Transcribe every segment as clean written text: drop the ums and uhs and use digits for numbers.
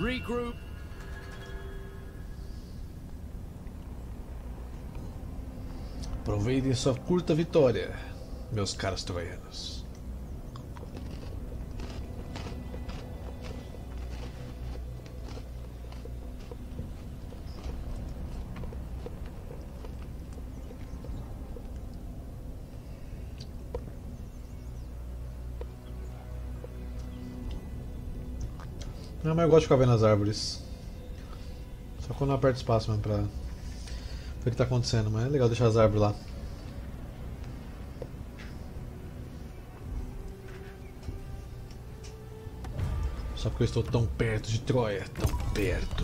Regroup. Aproveitem sua curta vitória, meus caros troianos. Não, mas eu gosto de ficar vendo as árvores. Só quando eu aperto espaço mesmo pra ver o que tá acontecendo, mas é legal deixar as árvores lá. Só porque eu estou tão perto de Troia, tão perto.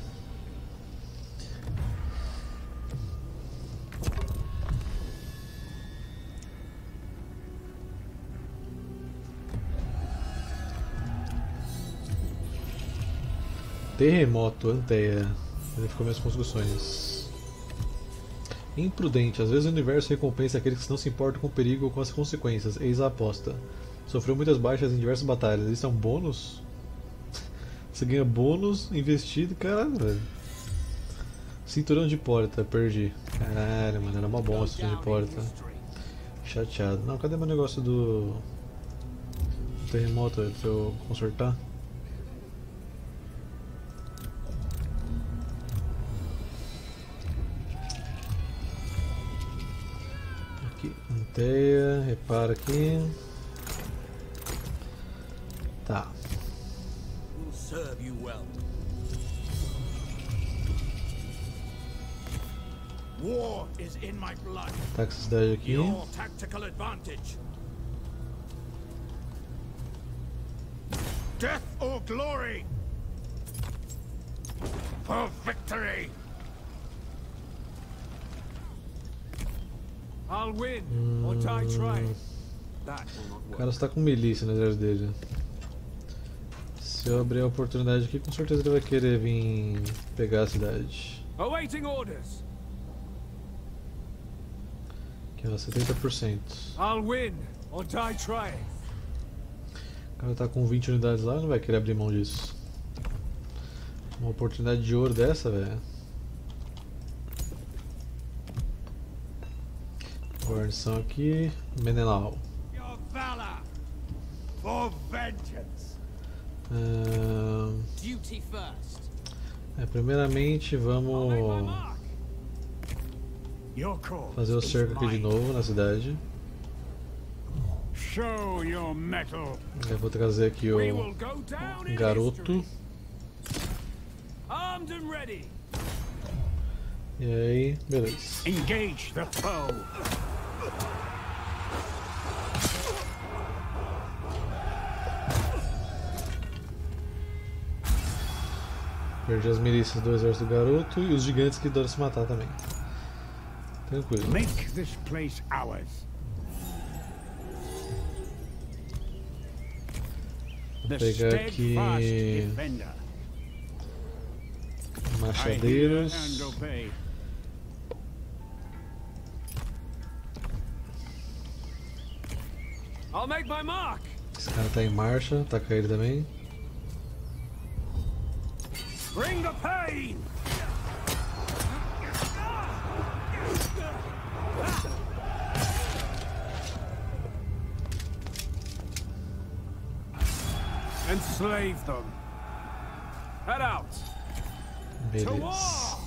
Terremoto, Anteia. Verificou minhas construções. Imprudente. Às vezes o universo recompensa aqueles que não se importam com o perigo ou com as consequências. Eis a aposta. Sofreu muitas baixas em diversas batalhas. Isso é um bônus? Você ganha bônus investido, caralho, velho. Cinturão de porta, perdi. Caralho, mano, era uma bomba esse cinturão de porta. Chateado. Não, cadê meu negócio do terremoto pra eu consertar? Aqui, Anteia, repara aqui. Tá. Serve you well. War is in my blood. Tá com essa cidade aqui. Your tactical advantage. Death or glory. For victory. I'll win or die trying. That will not O work. cara está com milícia no exército dele. Se eu abrir a oportunidade aqui, com certeza ele vai querer vir pegar a cidade. Awaiting orders. Aqui ó, 70%. I'll win or die trying. O cara tá com 20 unidades lá, não vai querer abrir mão disso. Uma oportunidade de ouro dessa, velho. Guarnição aqui, Menelau. Your valor for vengeance. Duty first. Primeiramente vamos fazer o cerco aqui de novo na cidade. Show your mettle. Eu vou trazer aqui o garoto. Armed and ready. E aí, beleza. Engage the foe. Perdi as milícias do exército do garoto e os gigantes que adoram se matar também. Tranquilo. Make this place ours. Vou pegar aqui machadeiros. I'll make my mark. Esse cara tá em marcha, tá com ele também. Bring the pain. Enslave them. Head out. Beleza.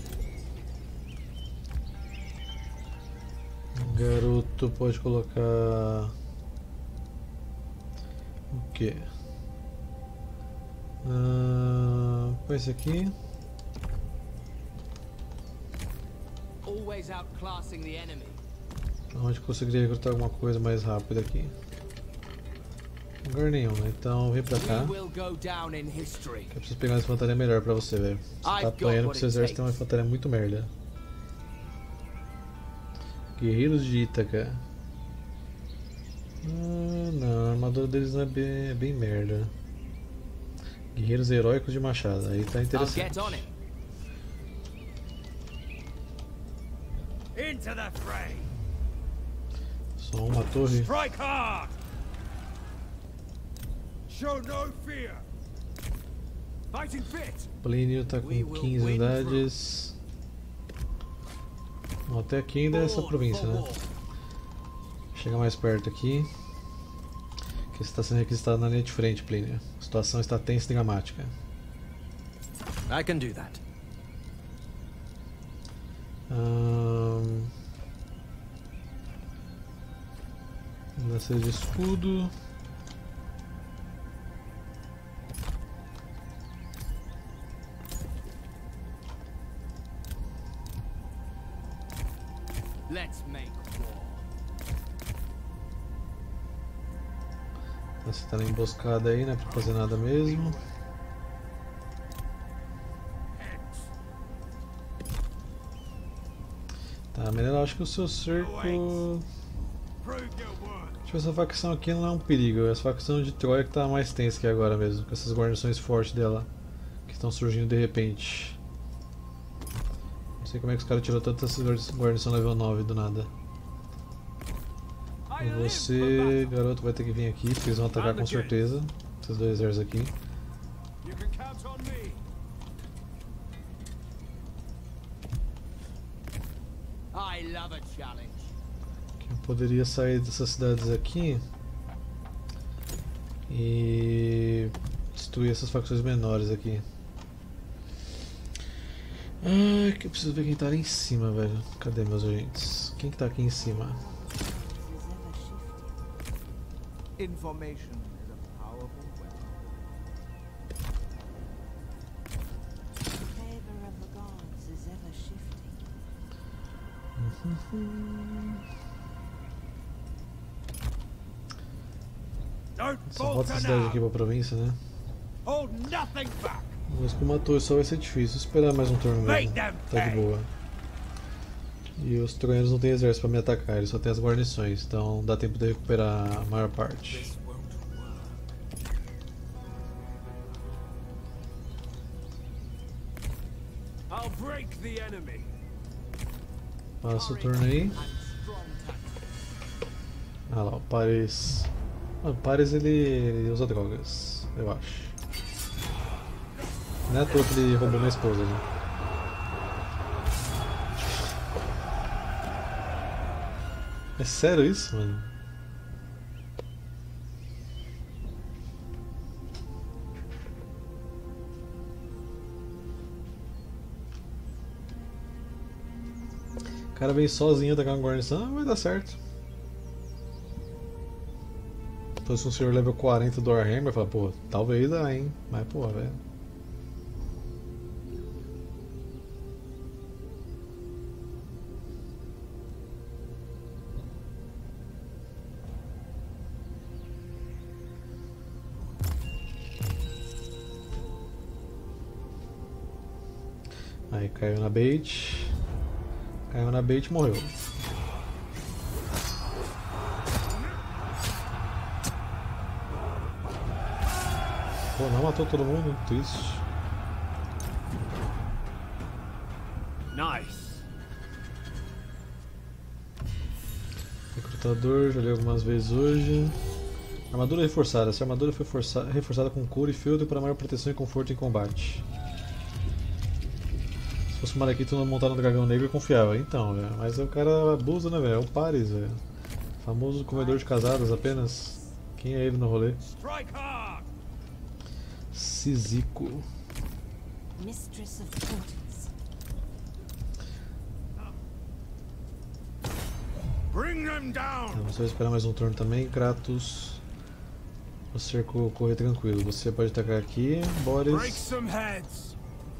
O garoto pode colocar o quê? Põe esse aqui. Always outclassing the enemy. Onde conseguiria recrutar alguma coisa mais rápida aqui? Lugar nenhum, né? Então vem pra cá. We will go down in history. Eu preciso pegar uma infantaria melhor pra você, velho. Você tá apanhando porque seu exército tem uma infantaria muito merda. Guerreiros de Ítaca. Não, a armadura deles não é bem merda. Guerreiros heróicos de machado, aí tá interessante. Into the fray. Só uma torre. Strike hard. Show no fear. Fighting fit. Plínio tá com 15 unidades. Bom, até aqui ainda é essa província, né? Chega mais perto aqui. Que você está sendo requisitado na linha de frente, Plínio. A situação está tensa e dramática. I can do that. Lança de escudo. Let's make war. Você tá na emboscada aí, né? Pra fazer nada mesmo. Tá, melhor eu acho que o seu cerco. Acho que essa facção aqui não é um perigo. Essa facção de Troia que tá mais tensa que agora mesmo. Com essas guarnições fortes dela. Que estão surgindo de repente. Não sei como é que os caras tirou tantas guarnição level 9 do nada. E você, garoto, vai ter que vir aqui, porque eles vão atacar com certeza. Esses dois exércitos aqui. You can count on me. I love a challenge. Eu poderia sair dessas cidades aqui e destruir essas facções menores aqui. Ah, que eu preciso ver quem tá ali em cima, velho. Cadê meus agentes? Quem que tá aqui em cima? Information is a powerful weapon. The favor of the gods is ever shifting. Don't Só falter falta essa cidade now. aqui pra província, né? Hold nothing back. Mas com uma torre só vai ser difícil. Esperar mais um turno mesmo. Tá de boa. E os troianos não têm exército pra me atacar, eles só têm as guarnições, então dá tempo de recuperar a maior parte. This won't work. I'll break the enemy. Passa o turno aí. And strong tactics. Ah lá, o Paris. Ah, o Paris ele usa drogas, eu acho. Não é à toa que ele roubou minha esposa, né? É sério isso, mano? O cara vem sozinho atacar uma guarnição, vai dar certo. Então se um senhor level 40 do Warhammer, fala, pô, talvez dá, hein? Mas, pô, velho. Aí caiu na bait. Caiu na bait e morreu. Pô, não matou todo mundo? Triste. Nice. Recrutador, já li algumas vezes hoje. Armadura reforçada. Essa armadura foi reforçada com couro e feltro para maior proteção e conforto em combate. Se fosse o Malekith montado no dragão negro, eu confiava. Então, velho. Mas o cara abusa, né, velho? É o Paris, velho. Famoso comedor de casadas apenas. Quem é ele no rolê? Strike hard. Cisico. Mistress of portents. Bring them down. Você vai esperar mais um turno também, Kratos. O cerco correr tranquilo. Você pode atacar aqui, Break Boris. some heads.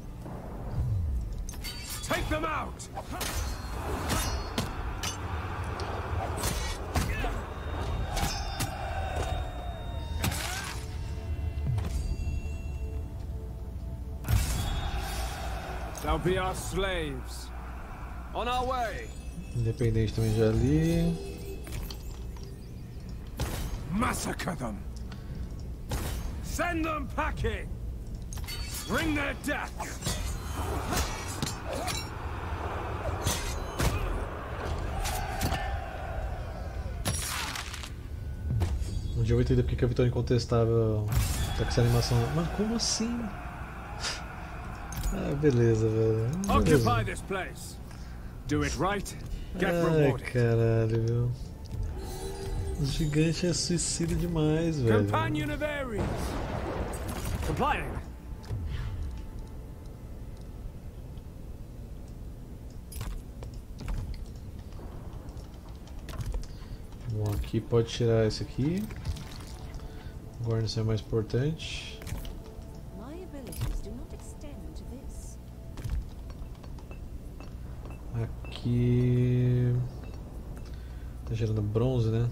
Take them out. They'll be our slaves. On our way. Independente também já li. Massacre them. Send them packing. Bring their death. Um dia eu vou entender porque que a vitória incontestável tá com essa animação. Mano, como assim? Ah, beleza, velho. Occupy Beleza. this place. Do it right, get Ai, rewarded. caralho, viu? O gigante é suicida demais, velho. Companion of Ares. Complying. Bom, aqui pode tirar esse aqui. Guarnição é mais importante. My abilities do not extend to this. Aqui tá gerando bronze, né?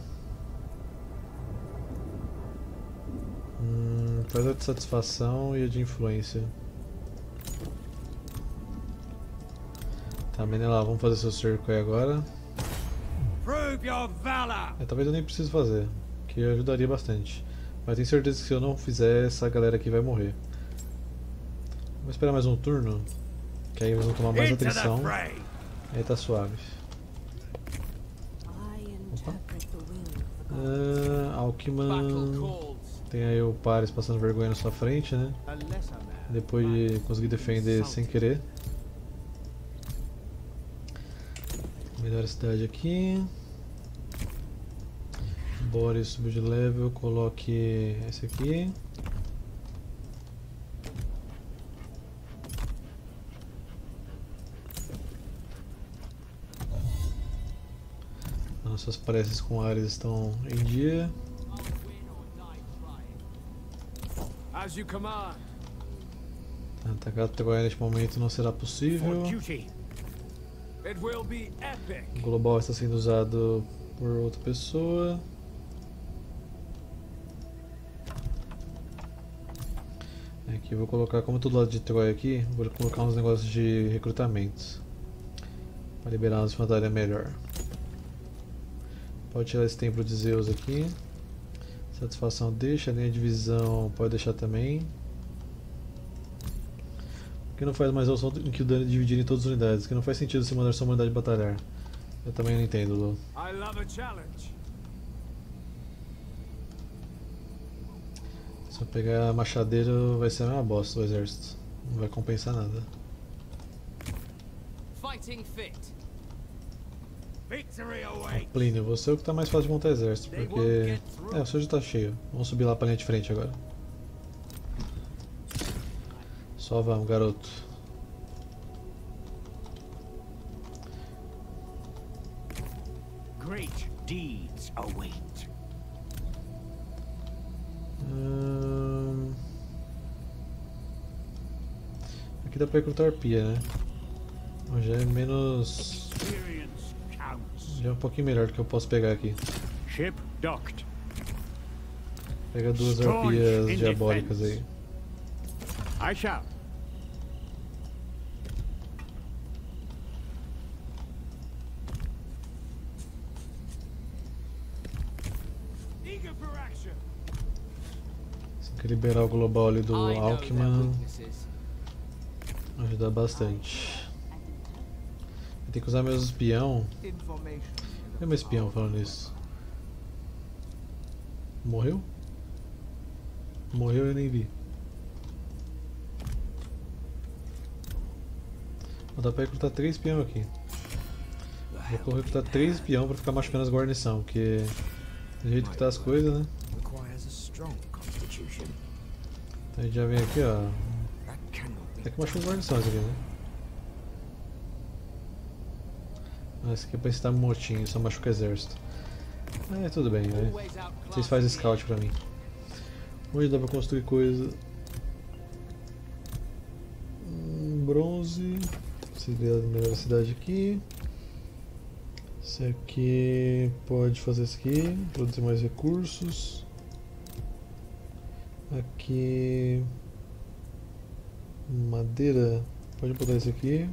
Faz a de satisfação e a de influência. Tá, Menelau, vamos fazer seu cerco aí agora. Prove your valor! Talvez eu nem precise fazer, que ajudaria bastante. Mas tenho certeza que se eu não fizer, essa galera aqui vai morrer. Vou esperar mais um turno, que aí eles vão tomar mais Into the atenção. fray! Aí tá suave. I interpret the will of the gods. Alckmin. Battle calls. Tem aí o Paris passando vergonha na sua frente, né? A lesser man. Depois de conseguir defender sem querer. Melhor a cidade aqui. Boris subiu de level, coloque esse aqui. Nossas preces com Ares estão em dia. As you command. Atacar a Troia neste momento não será possível. For duty. It will be epic. O global está sendo usado por outra pessoa. Aqui eu vou colocar, como todo lado de Troia aqui, vou colocar uns negócios de recrutamento para liberar umas infantaria melhor. Pode tirar esse templo de Zeus aqui. Satisfação deixa, linha de visão pode deixar também. Por que não faz mais opção em que o dano é dividido em todas as unidades? Que não faz sentido você mandar sua unidade batalhar. Eu também não entendo, Lu. I love a challenge. Se eu pegar machadeiro vai ser a mesma bosta o exército. Não vai compensar nada. Fighting fit. Victory awaits. Plínio, você é o que tá mais fácil de montar exército, porque... o seu já tá cheio. Vamos subir lá pra linha de frente agora. Só vamos, garoto. Great deeds await. Aqui dá pra recrutar arpia, né? Mas já é menos... Experience counts. já é um pouquinho melhor do que eu posso pegar aqui. Ship docked. Pega duas Staunch arpias in diabólicas defense. aí. I shall. Eager for action. Se eu liberar o global ali do I know their Alckmin, weaknesses. ajuda bastante. Eu tenho que usar meus espião. Cadê meu espião falando isso? Morreu? Morreu e eu nem vi. Vou dar pra recrutar 3 espião aqui. Vou recrutar 3 espião pra ficar machucando as guarnição, porque do jeito que tá as coisas, né? Requires a strong constitution. Então a gente já vem aqui, ó. That cannot be Até que machuca as guarnições aqui, né? Ah, esse aqui é pra estar motinho, só machuca o exército. É, tudo bem, né? Always outclassed. Vocês fazem scout pra mim. Onde dá pra construir coisa? Bronze. Seria a melhor cidade aqui. Esse aqui pode fazer isso aqui, produzir mais recursos. Aqui. Madeira. Pode botar isso aqui.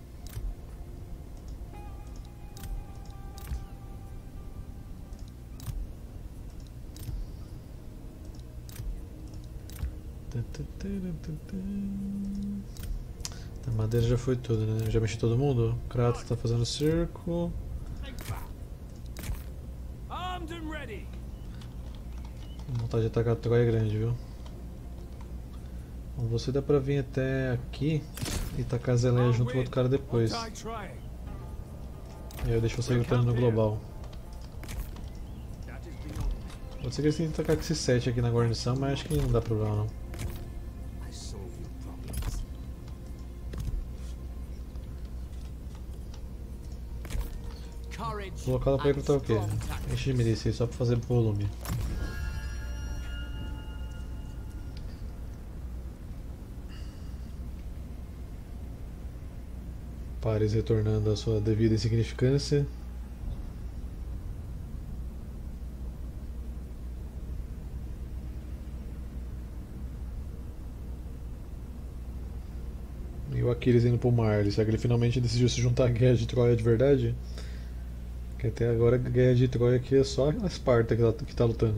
A madeira já foi tudo, né? Já mexi todo mundo? Kratos tá fazendo cerco. Armed and ready. A vontade de atacar a Troia é grande, viu? Bom, você dá pra vir até aqui. e tacar a Zeleia junto com o outro cara depois. Won't I try? E aí eu deixo você lutando no global. That is beyond. Pode ser que eles tentem tacar com esse 7 aqui na guarnição, mas acho que não dá problema não. I solve your problems. Courage Vou colocar ela pra and recrutar o quê? strong tactics. Enche de milícia aí só pra fazer volume. Pares retornando à sua devida insignificância. E o Aquiles indo pro Marley. Será que ele finalmente decidiu se juntar à Guerra de Troia de verdade? Que até agora a Guerra de Troia aqui é só a Esparta que tá lutando.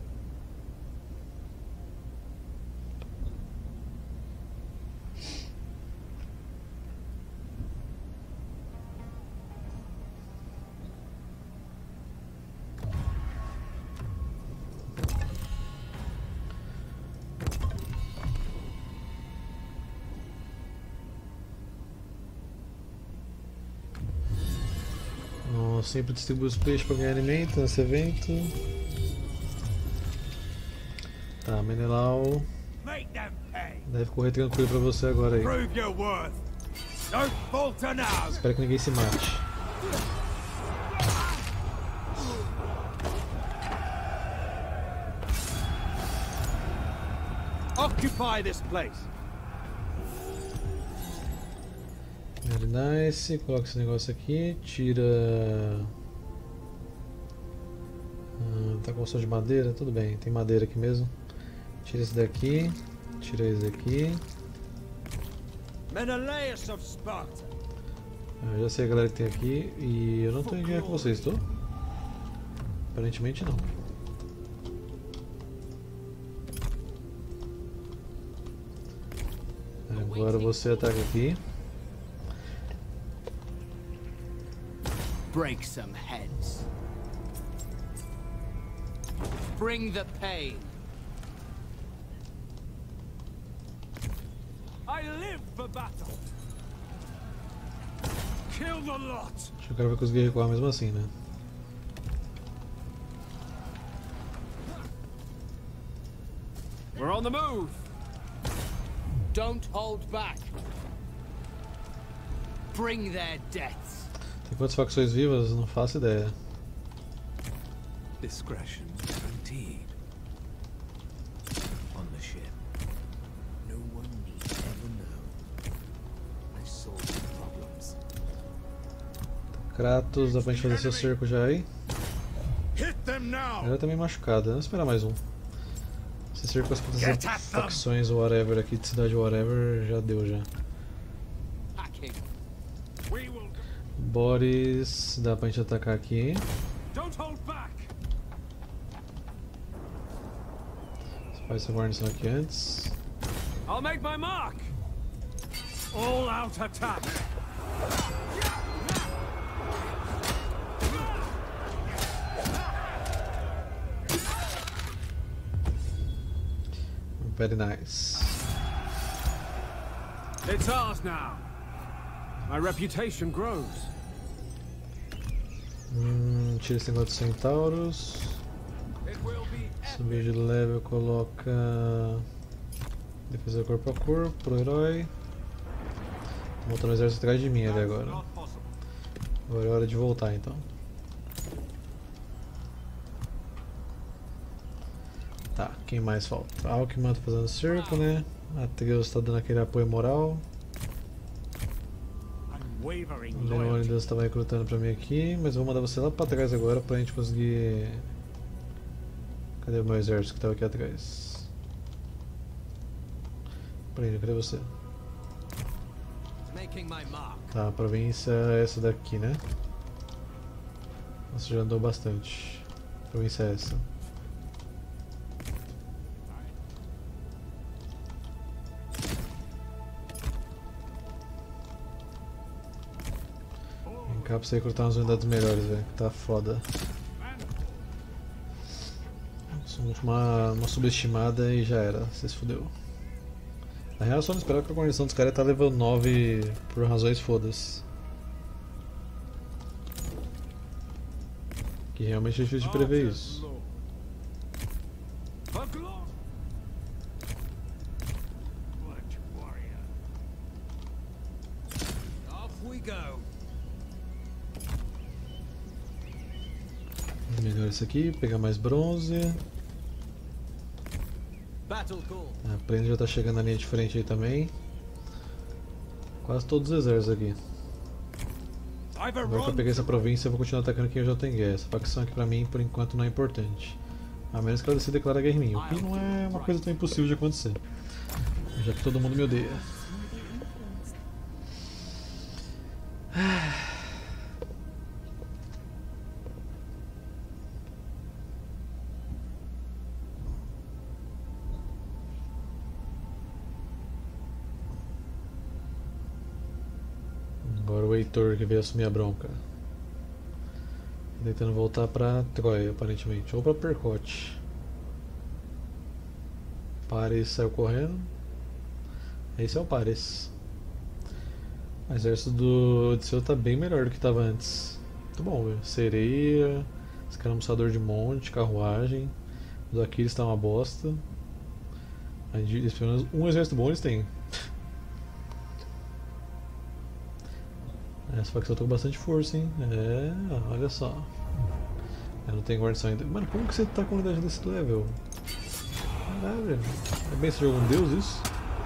Sempre distribui os peixes para ganhar alimento nesse evento. Tá, Menelau Make them pay. deve correr tranquilo pra você agora aí. Prove your worth. Don't falter now. Espero que ninguém se mate. Occupy this place. Very nice. Coloca esse negócio aqui. Tira. Tá com som de madeira? Tudo bem, tem madeira aqui mesmo. Tira esse daqui. Tira esse daqui. Menelaus of Sparta. Eu já sei a galera que tem aqui. E eu não tô em guerra com vocês, tô? Aparentemente não. Agora você ataca aqui. Break some heads. Bring the pain. I live for battle. Kill the lot. Acho que o cara vai conseguir recuar mesmo assim, né? We're on the move. Don't hold back. Bring their deaths. Tem quantas facções vivas? Não faço ideia. Discretion guaranteed. On the ship. No one need ever know. I solve your problems. Kratos, dá pra gente fazer seu cerco já aí? Hit them now. Ela tá meio machucada, vamos esperar mais um. Esse cerco com as putas facções whatever aqui de cidade whatever já deu já. Hacking. We will. Boris, dá pra gente atacar aqui. Don't hold back. Faz essa guarnição aqui antes. I'll make my mark. All out attack. Very nice. It's ours now. My reputation grows. Tira esse negócio de centauros. It will be Subir de level, coloca defesa corpo a corpo pro herói. Voltando o exército atrás de mim ali agora. not possible. Agora é hora de voltar então. Tá, quem mais falta? Alckmin tá fazendo cerco, né? Atreus tá dando aquele apoio moral. Unwavering Leônidas loyalty. estava recrutando pra mim aqui, mas eu vou mandar você lá pra trás agora pra gente conseguir. Cadê o meu exército que tava aqui atrás? Prêmio, cadê você? Making my mark. Tá, a província é essa daqui, né? Nossa, já andou bastante. A província é essa. Vem cá pra você recrutar umas unidades melhores, velho, que tá foda. Uma subestimada e já era, você se fudeu. Na real, eu só não esperava que a guarnição dos caras tá level 9 por razões fodas. Que realmente é difícil de prever isso. For glory. What warrior? Off we go. Melhor isso aqui, pegar mais bronze. Battle call. A Prenda já tá chegando na linha de frente aí também. Quase todos os exércitos aqui. I've a Agora que eu run peguei essa to- província, eu vou continuar atacando quem eu já tenho guerra. Essa facção aqui pra mim, por enquanto, não é importante. A menos que ela decida declarar guerra em mim, o que não é uma coisa tão impossível de acontecer. Já que todo mundo me odeia. Agora o Heitor que veio assumir a bronca. Tentando voltar pra Troia, aparentemente. Ou pra Percote. Paris saiu correndo. Esse é o Paris. O exército do Odisseu tá bem melhor do que tava antes. Muito bom, velho. Sereia, escaramuçador de monte, carruagem. O do Aquiles tá uma bosta. Aí, pelo menos um exército bom eles têm. Essa facção tá com bastante força, hein? É, olha só. Eu não tenho guarnição ainda. Mano, como que você tá com unidade desse level? Caralho, velho. É bem esse jogo um deus isso?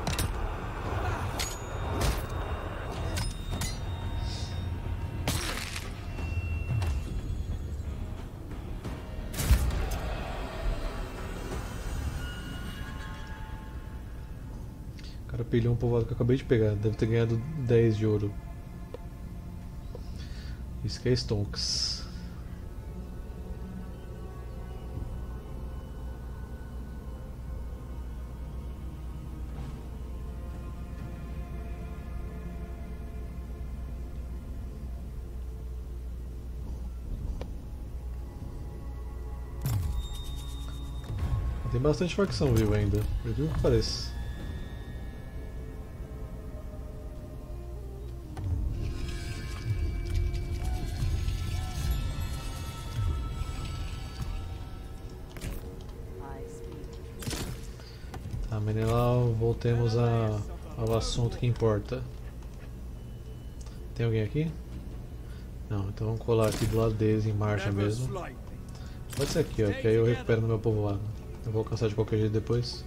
O cara pilhou um povoado que eu acabei de pegar. Deve ter ganhado 10 de ouro. Isso que é Stonks. Tem bastante facção viva ainda, por incrível que pareça. Tá, Menelau, voltemos ao assunto que importa. Tem alguém aqui? Não, então vamos colar aqui do lado deles em marcha Ever mesmo. slightly. Pode ser aqui, ó, que aí eu recupero no meu povoado. Eu vou alcançar de qualquer jeito depois.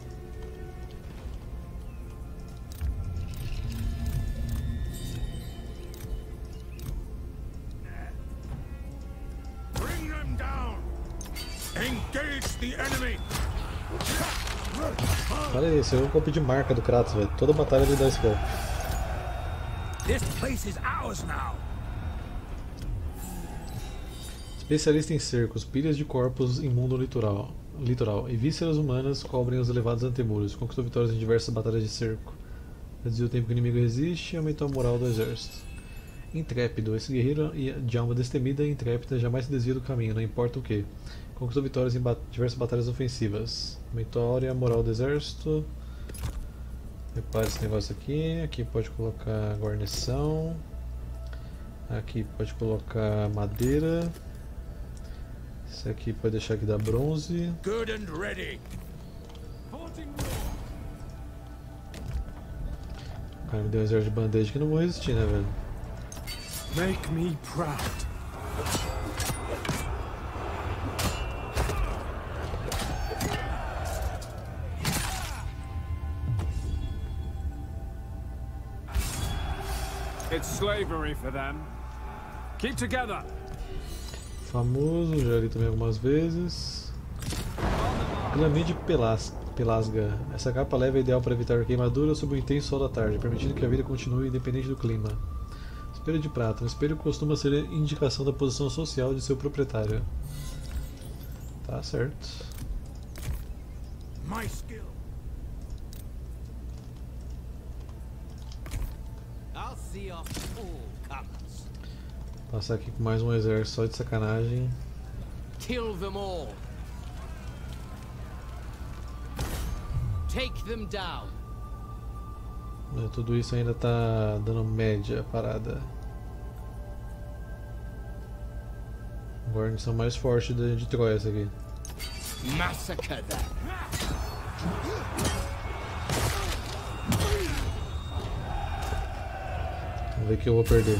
Bring them down. Engage the enemy. Olha isso, é um golpe de marca do Kratos, velho. Toda batalha ele dá esse golpe. This place is ours now. Especialista em cercos, pilhas de corpos em mundo litoral e vísceras humanas cobrem os elevados antemuros. Conquistou vitórias em diversas batalhas de cerco. Reduziu o tempo que o inimigo resiste e aumentou a moral do exército. Intrépido, esse guerreiro de alma destemida e intrépida jamais se desvia do caminho, não importa o que. Conquistou vitórias em diversas batalhas ofensivas. Aumentou a aura e a moral do exército. Repare esse negócio aqui. Aqui pode colocar guarnição. Aqui pode colocar madeira. Esse aqui pode deixar aqui da bronze. Good and ready. O cara me deu um exército de bandeja que não vou resistir, né, velho? Make me proud. It's slavery for them. Keep together. Famoso, já li também algumas vezes. Pilamide Pelasga. Essa capa leve é ideal para evitar queimaduras sob o intenso sol da tarde, permitindo que a vida continue independente do clima. Espelho de prata. Um espelho costuma ser indicação da posição social de seu proprietário. Tá certo. My skill. I'll see off all comers. Passar aqui com mais um exército só de sacanagem. Kill them all. Take them down. Tudo isso ainda tá dando média a parada. Guarnição mais forte de Troia essa aqui. Massacre them. Vamos ver que eu vou perder.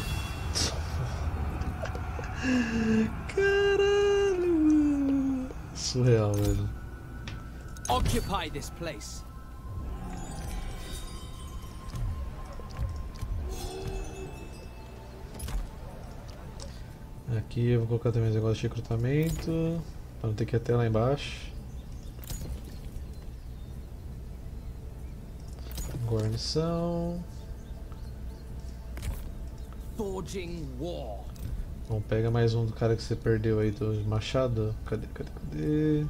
Caralho, mano. Surreal, velho. Occupy this place. Aqui eu vou colocar também os negócios de recrutamento, para não ter que ir até lá embaixo. Guarnição. Forging war. Bom, pega mais um do cara que você perdeu aí do machado. Cadê?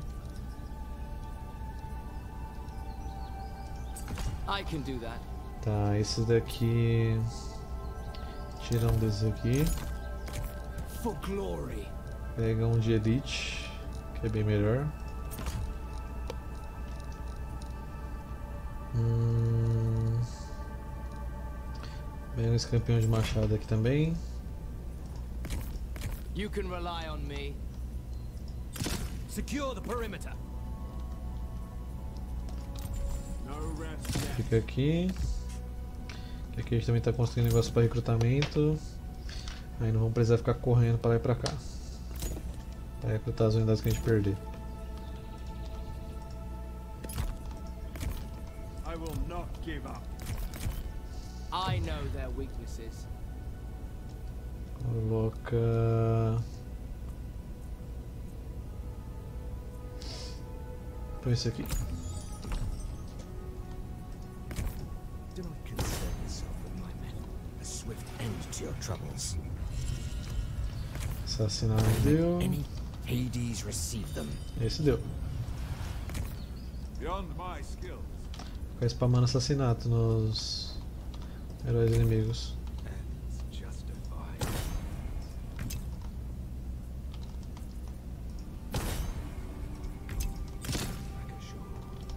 I can do that. Tá, esse daqui. Tira um desses aqui. For glory. Pega um de elite, que é bem melhor. Pega esse campeão de machado aqui também. You can rely on me. Secure the perimeter. No rest yet. Fica aqui. Aqui a gente também está construindo negócio para recrutamento. Aí não vamos precisar ficar correndo para lá e para cá. Para recrutar as unidades que a gente perder. I will not give up. I know their weaknesses. Coloca. Põe esse aqui. Do not concern yourself with my men. A swift end to your troubles. Assassinar não deu. Any Hades receive them. Esse deu. Beyond my skills. Ficar spamando assassinato nos heróis inimigos. Ends justified. Like a shore.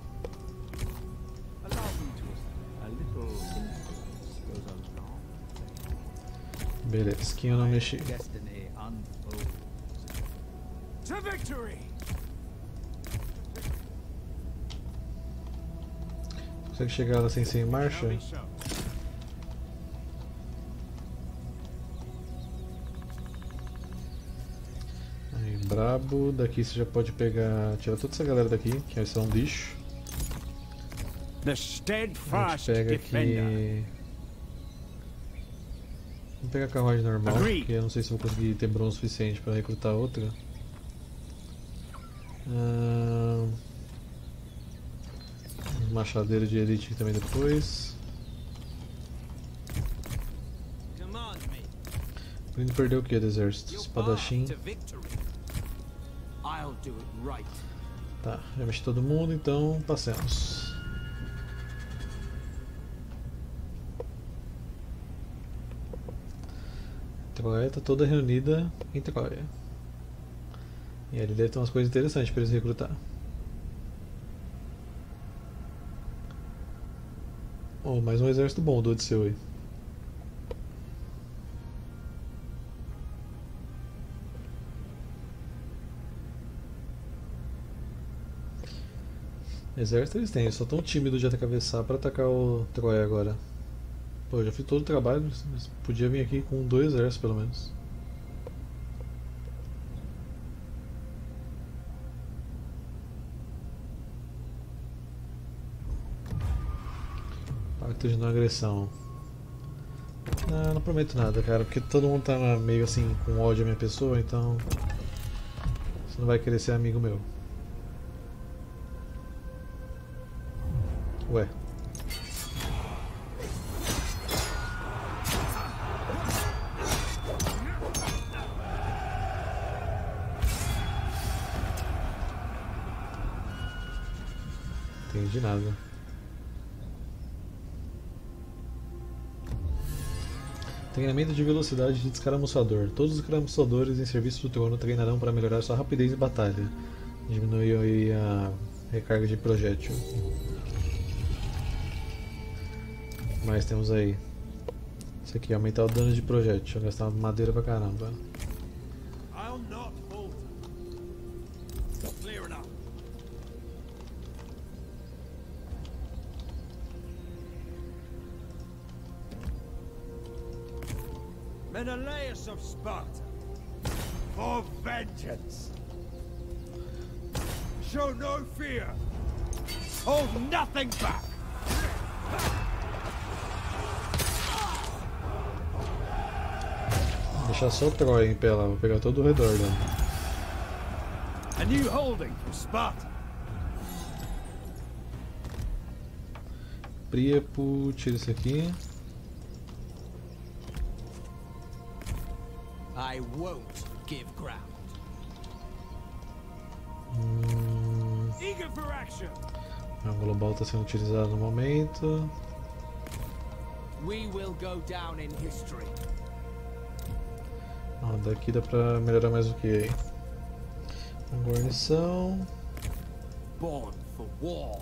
Allow me to a little influence goes a long way. Beleza, skin eu não mexi. Destiny unfolds. To victory! Consegue chegar lá sem ser em marcha? Shall be shown. Aí, brabo. Daqui você já pode pegar. Tirar toda essa galera daqui, que são um lixo. The A gente steadfast pega defender. aqui. Vamos pegar a carruagem normal, Agreed. porque eu não sei se vou conseguir ter bronze suficiente para recrutar outra. Machadeiro de elite aqui também depois. Command me. O Lindo perdeu o que do exército? Your Espadachim. path to victory. I'll do it right. Tá, já mexi todo mundo, então passemos. Troia tá toda reunida em Troia. E ali deve ter umas coisas interessantes para eles recrutar. Oh, mais um exército bom do Odisseu aí. Exército eles têm, só tão tímido de atravessar para atacar o Troia agora. Pô, eu já fiz todo o trabalho, mas podia vir aqui com 2 exércitos pelo menos. Pacto de não agressão. Não prometo nada, cara, porque todo mundo tá meio assim com ódio à minha pessoa, então você não vai querer ser amigo meu. Ué. Entendi nada. Treinamento de velocidade de descaramuçador. Todos os escaramuçadores em serviço do trono treinarão para melhorar sua rapidez em batalha. Diminuiu aí a recarga de projétil. que mais temos aí? Isso aqui, aumentar o dano de projétil. Gastar madeira pra caramba. I'll not falter. Clear enough. Menelaus of Sparta, for vengeance. Show no fear. Hold nothing back. Deixar só Troia em pé lá, vou pegar todo o redor dela. A new holding for Sparta. Príapo, tira isso aqui. I won't give ground. Eager for action. O global está sendo utilizado no momento. We will go down in history. Daqui dá pra melhorar mais o que aí? Guarnição. Born for war.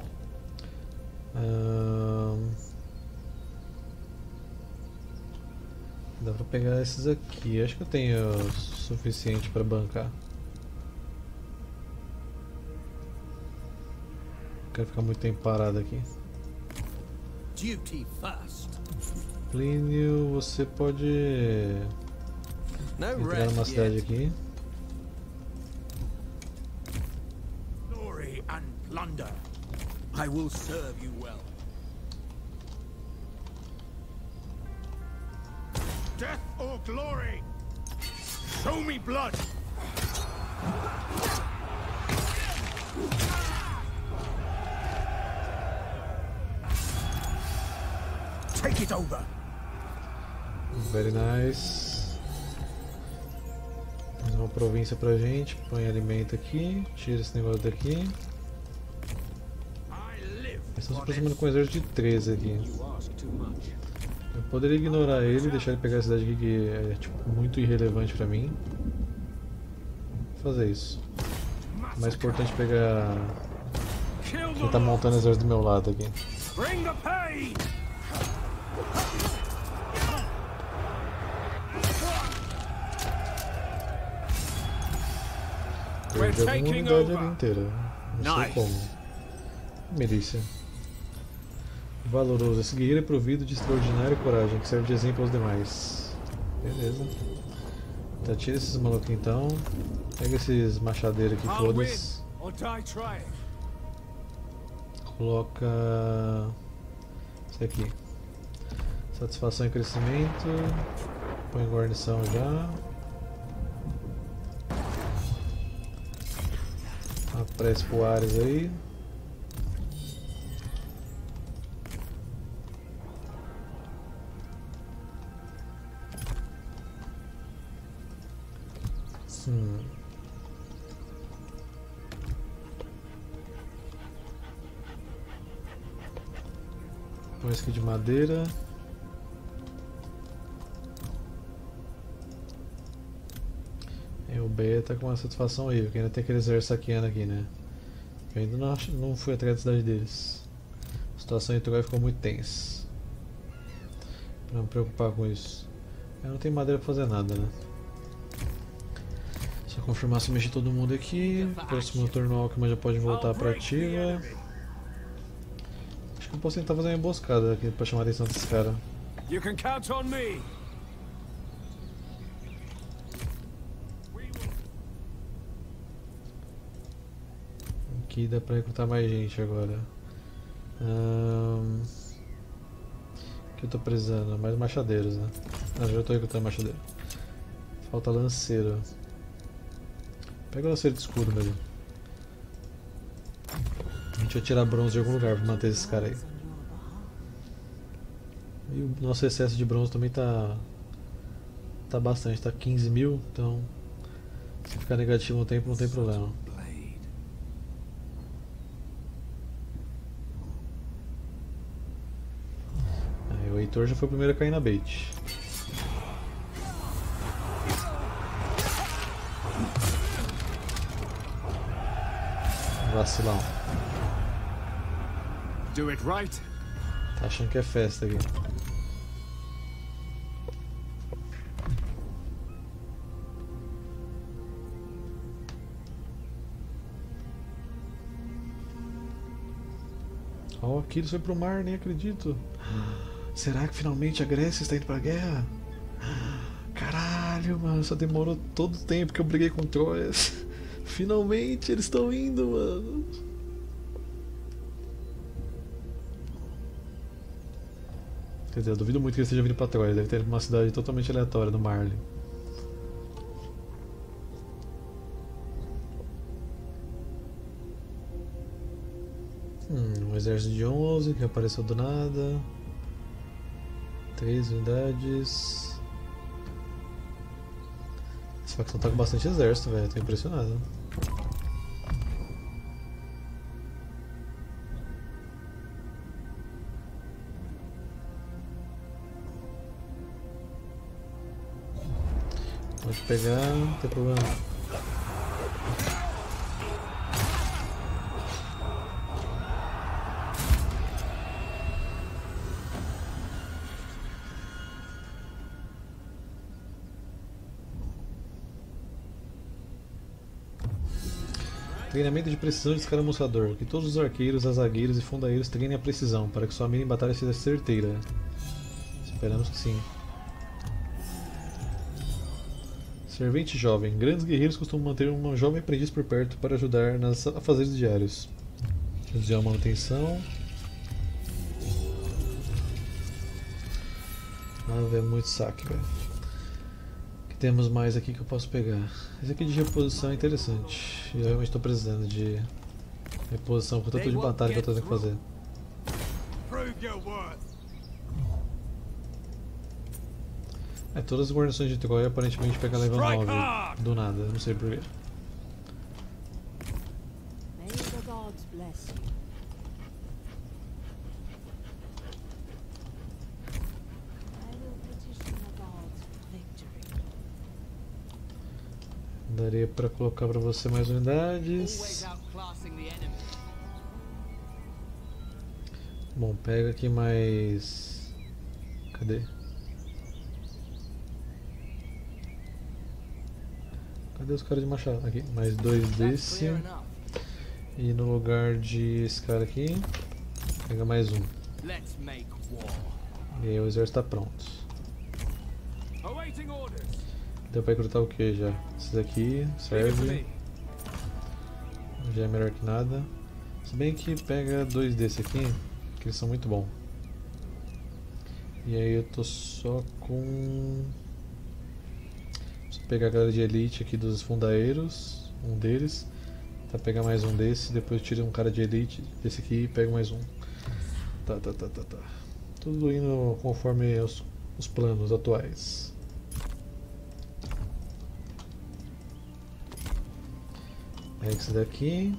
Dá pra pegar esses aqui. Acho que eu tenho o suficiente pra bancar. Não quero ficar muito tempo parado aqui. Duty first. Plínio, você pode No entrar numa rest cidade yet. aqui. Glory and plunder. I will serve you well. Death or glory. Show me blood. Take it over. Very nice. Mais uma província pra gente. Põe alimento aqui. Tira esse negócio daqui. I live Estamos se for aproximando this. com um exército de 13 aqui. You ask too much. Eu poderia ignorar ele e deixar ele pegar a cidade aqui que é tipo, muito irrelevante pra mim. Vou fazer isso. Mais importante é pegar Kill quem the tá montando o lords. exército do meu lado aqui. Bring the pain. Perdi alguma taking unidade over. ali inteira. Não sei Nice. como. Milícia. Valoroso. Esse guerreiro é provido de extraordinária coragem, que serve de exemplo aos demais. Beleza. Tá, tira esses malucos então. Pega esses machadeiros aqui I'll win todos. or die trying. Coloca isso aqui. Satisfação e crescimento. Põe guarnição já. Apresse pro Ares aí. Põe esse aqui de madeira. E o B tá com uma satisfação aí, porque ainda tem aquele exército saqueando aqui, né? Eu ainda não fui atrás da cidade deles. A situação em Troia ficou muito tensa. Pra não me preocupar com isso. Eu não tenho madeira pra fazer nada, né? Só confirmar se mexer todo mundo aqui. Próximo turno o Alckmin já pode voltar pra ativa. Acho que eu posso tentar fazer uma emboscada aqui pra chamar a atenção desse cara. You can count on me. Aqui dá pra recrutar mais gente agora. O que eu tô precisando? Mais machadeiros, né? Ah, já tô recrutando machadeiro. Falta lanceiro. Pega o lanceiro de escudo mesmo. A gente vai tirar bronze de algum lugar pra manter esses caras aí. E o nosso excesso de bronze também tá bastante, tá 15 mil, então se ficar negativo no tempo não tem problema. Blade. Aí, o Heitor já foi o primeiro a cair na bait. Vacilão. Do it right. Tá achando que é festa aqui. Oh, Aquiles foi pro mar, nem acredito. Será que finalmente a Grécia está indo pra guerra? Caralho, mano, só demorou todo o tempo que eu briguei com Troias. Finalmente eles estão indo, mano. Quer dizer, eu duvido muito que ele esteja vindo pra Troia. Deve ter uma cidade totalmente aleatória no Marley. Um exército de 11 que apareceu do nada. 3 unidades. Essa facção tá com bastante exército, velho. Tô impressionado. Pode pegar, não tem problema. Treinamento de precisão de escaramuçador. Que todos os arqueiros, zagueiros e fundaeiros treinem a precisão, para que sua mira em batalha seja certeira. Esperamos que sim. Servente jovem. Grandes guerreiros costumam manter uma jovem aprendiz por perto para ajudar nas afazeres diários. Reduzir a manutenção. Ah, velho, muito saque, velho. O que temos mais aqui que eu posso pegar? Esse aqui de reposição é interessante. Eu realmente estou precisando de reposição com o tanto de batalha que eu estou tendo que fazer. Prove your worth. É, todas as guarnições de Troia aparentemente pegam level 9 do nada, não sei porquê. May the gods bless you. I will petition the gods for victory. Daria pra colocar pra você mais unidades. Always outclassing the enemy. Bom, pega aqui mais... Cadê? Cadê os caras de machado? Aqui, mais 2 That's desse. clear enough. E no lugar de esse cara aqui, pega mais um. Let's make war. E aí o exército tá pronto. Awaiting orders. Deu pra recrutar o que já? Esses aqui, serve. Já é melhor que nada. Se bem que pega 2 desse aqui, que eles são muito bons. E aí eu tô só com... Vou pegar a galera de elite aqui dos fundaeiros, um deles. Pra pegar mais um desse, depois tira um cara de elite desse aqui e pego mais um. Tá. Tudo indo conforme os planos atuais. Pega esse daqui.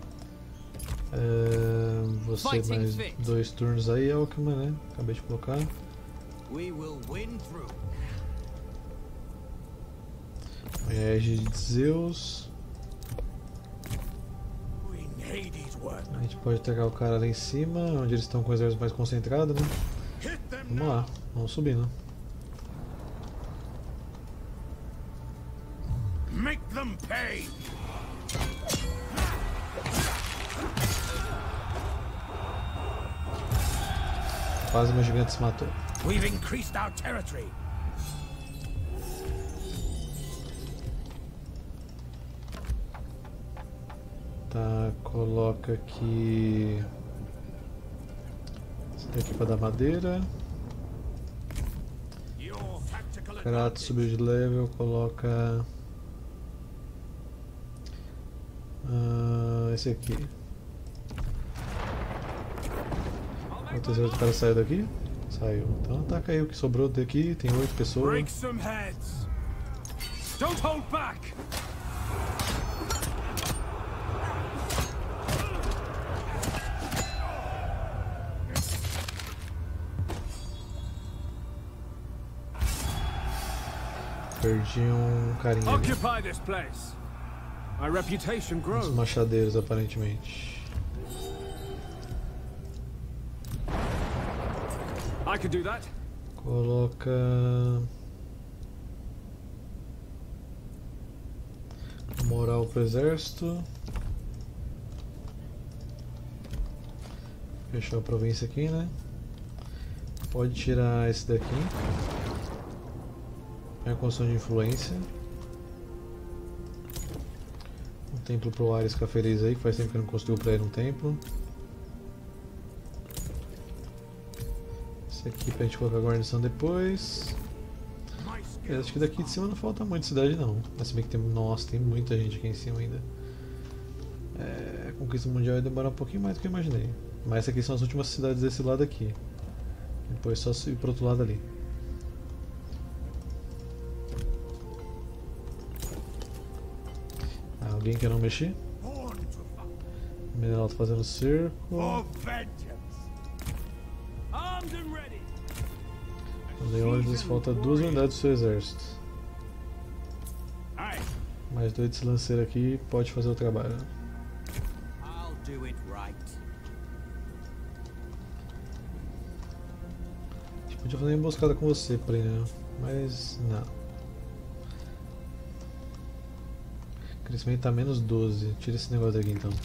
Você mais 2 turnos aí, Alckmin, né? Acabei de colocar. We will win through. Égide de Zeus. In Hades' work. A gente pode atacar o cara lá em cima, onde eles estão com o exército mais concentrado, né? Hit them Vamos now. lá, vamos subindo. Make them pay. Quase meu gigante se matou. We've increased our territory. Tá, coloca aqui. Esse daqui pra dar madeira. Your tactical Kratos advantage. subiu de level, coloca. Esse aqui. O terceiro do cara saiu daqui? Saiu. Então ataca aí o que sobrou daqui, tem 8 pessoas. Break some heads. Don't hold back. Perdi um carinha ali. Occupy this place. My reputation Os grows. machadeiros aparentemente. I could do that. Coloca. Moral pro exército. Fechar a província aqui, né? Pode tirar esse daqui. É a construção de influência. Um templo pro Ares Caferiz aí, que faz tempo que não construiu pra ele um templo. Esse aqui pra gente colocar a guarnição depois. Acho que daqui de cima não falta muito cidade não. Mas se bem que tem. Nossa, tem muita gente aqui em cima ainda. A conquista mundial vai demorar um pouquinho mais do que eu imaginei. Mas essas aqui são as últimas cidades desse lado aqui. Depois só ir pro outro lado ali. Alguém quer não mexer? O mineral tá fazendo cerco. For vengeance. Armed and ready. O Leônidas falta 2 unidades do seu exército. Aye. Mais 2 desse lanceiro aqui pode fazer o trabalho. I'll do it right. A gente podia fazer uma emboscada com você, Plínio, mas não. Crescimento tá menos 12. Tira esse negócio aqui então.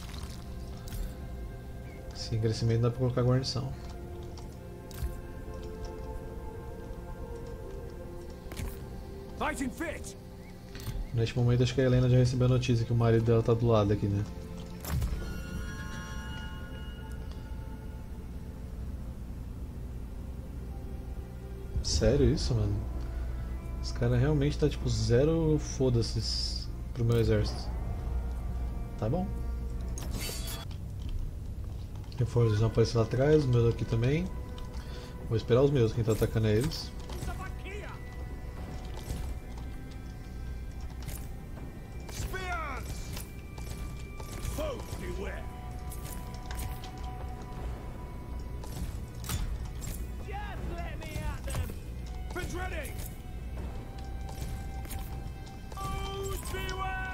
Sem crescimento dá pra colocar guarnição. Fighting fit. Neste momento acho que a Helena já recebeu a notícia que o marido dela tá do lado aqui, né? Sério isso, mano? Os caras realmente tá tipo zero foda-se pro meu exército. Tá bom. Reforços vão aparecer lá atrás, os meus aqui também. Vou esperar os meus, quem tá atacando é eles. Spears! Foes beware! Just let me at them. Fins ready! Foes beware!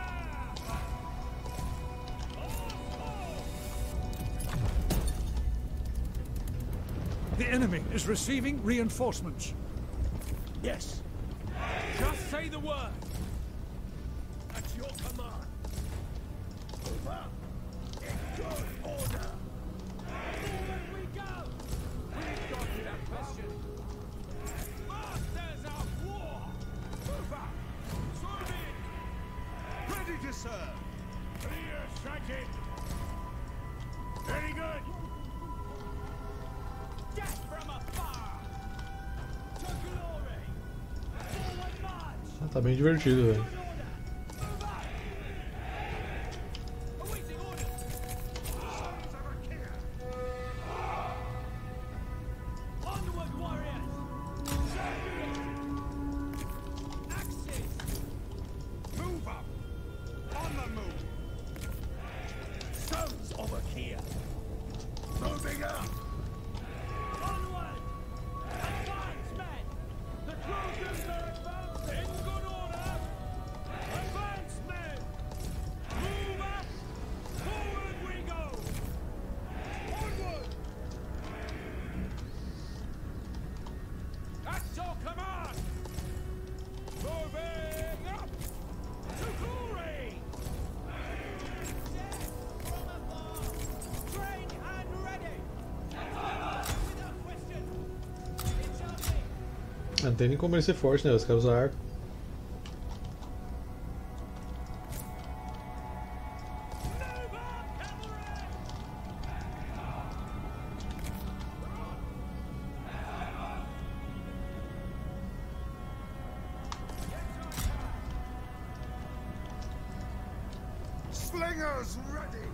The enemy is receiving reinforcements. Yes, Just say the word. at your command. Over. In good order. Forward we go. We've got without question. Masters of war. Over. Serve it. Ready to serve. Clear striking. Very good. Death from afar. To glory. Forward march. Tá bem divertido, velho. Good order. Move up. Awaiting orders. Onward, warriors. Axes. Move up. On the move. Sons of Achaea. Moving up. Onward. Advance, men. The Trojans are advancing. In good order. Advance, men. Move up. Forward we go. Onward. At your command. Moving up. To glory. Death from afar. Trained and ready. Without question. It shall be. Não tem nem como ele ser forte, né? Os caras usam arco. Move up, cavalry! Slingers ready.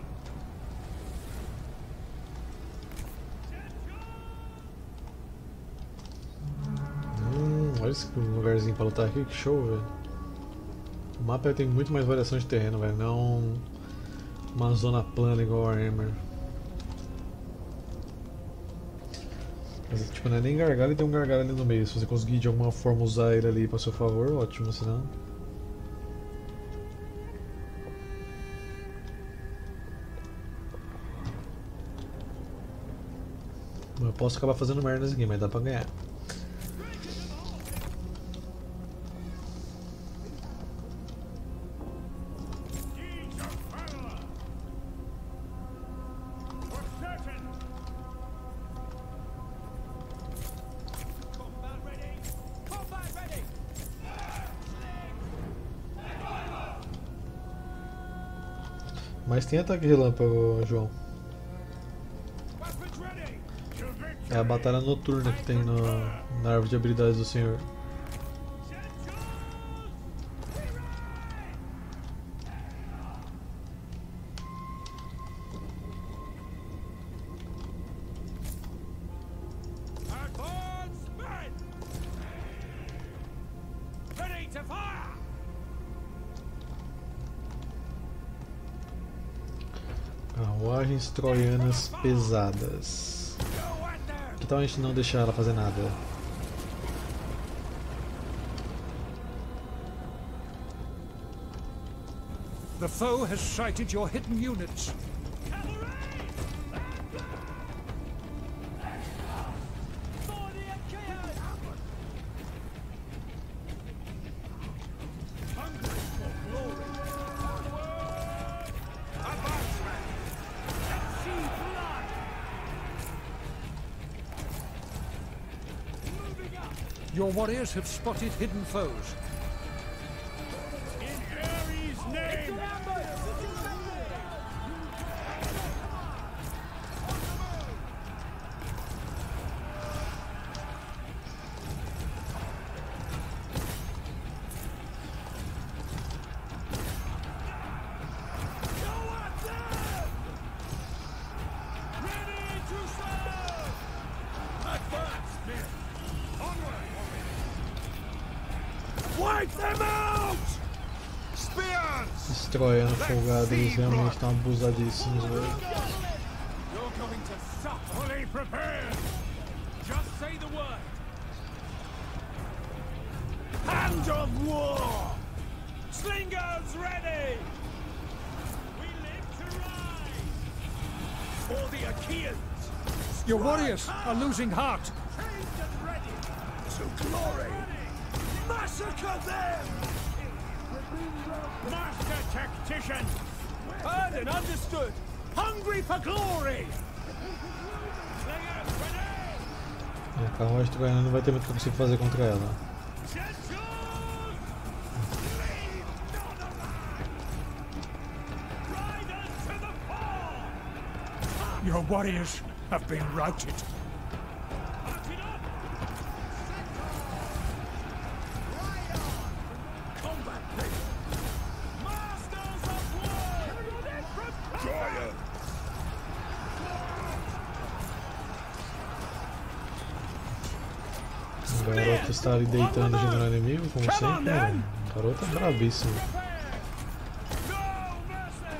Olha esse lugarzinho pra lutar aqui, que show, velho. O mapa tem muito mais variação de terreno, velho. Não uma zona plana igual o Warhammer. Mas, tipo, não é nem gargalo e tem um gargalo ali no meio. Se você conseguir de alguma forma usar ele ali pra seu favor, ótimo, senão. Eu posso acabar fazendo merda nesse aqui, mas dá pra ganhar. Deeds of valor. For certain. Mas tem ataque relâmpago, João. Weapons ready. To victory. É a batalha noturna que tem na árvore de habilidades do senhor. Advance men. Ready to fire. Carruagens troianas pesadas. Go at them. Que tal a gente não deixar ela fazer nada? The foe has sighted your hidden units. Your warriors have spotted hidden foes. In Ares' name. Wipe them out. Spears. Esses troianos folgados, eles realmente estão abusadíssimos, velho. You're going to suffer. Fully prepared. Just say the word. Hand of war. Slingers ready. We live to rise. For the Achaeans. Your warriors are losing heart. Trained and ready. To glory. Massacre them. Master tactician. Heard and understood. Hungry for glory. Slingers ready. A carruagem troiana não vai ter muito o que eu consigo fazer contra ela. Gentles. Leave none alive. Riders to the fore. Your warriors have been routed. March it up. Ride on. Combat ready. Masters of war. Joyous. O garoto está ali deitando o general inimigo, como sempre. Mano. O garoto é brabíssimo. No mercy.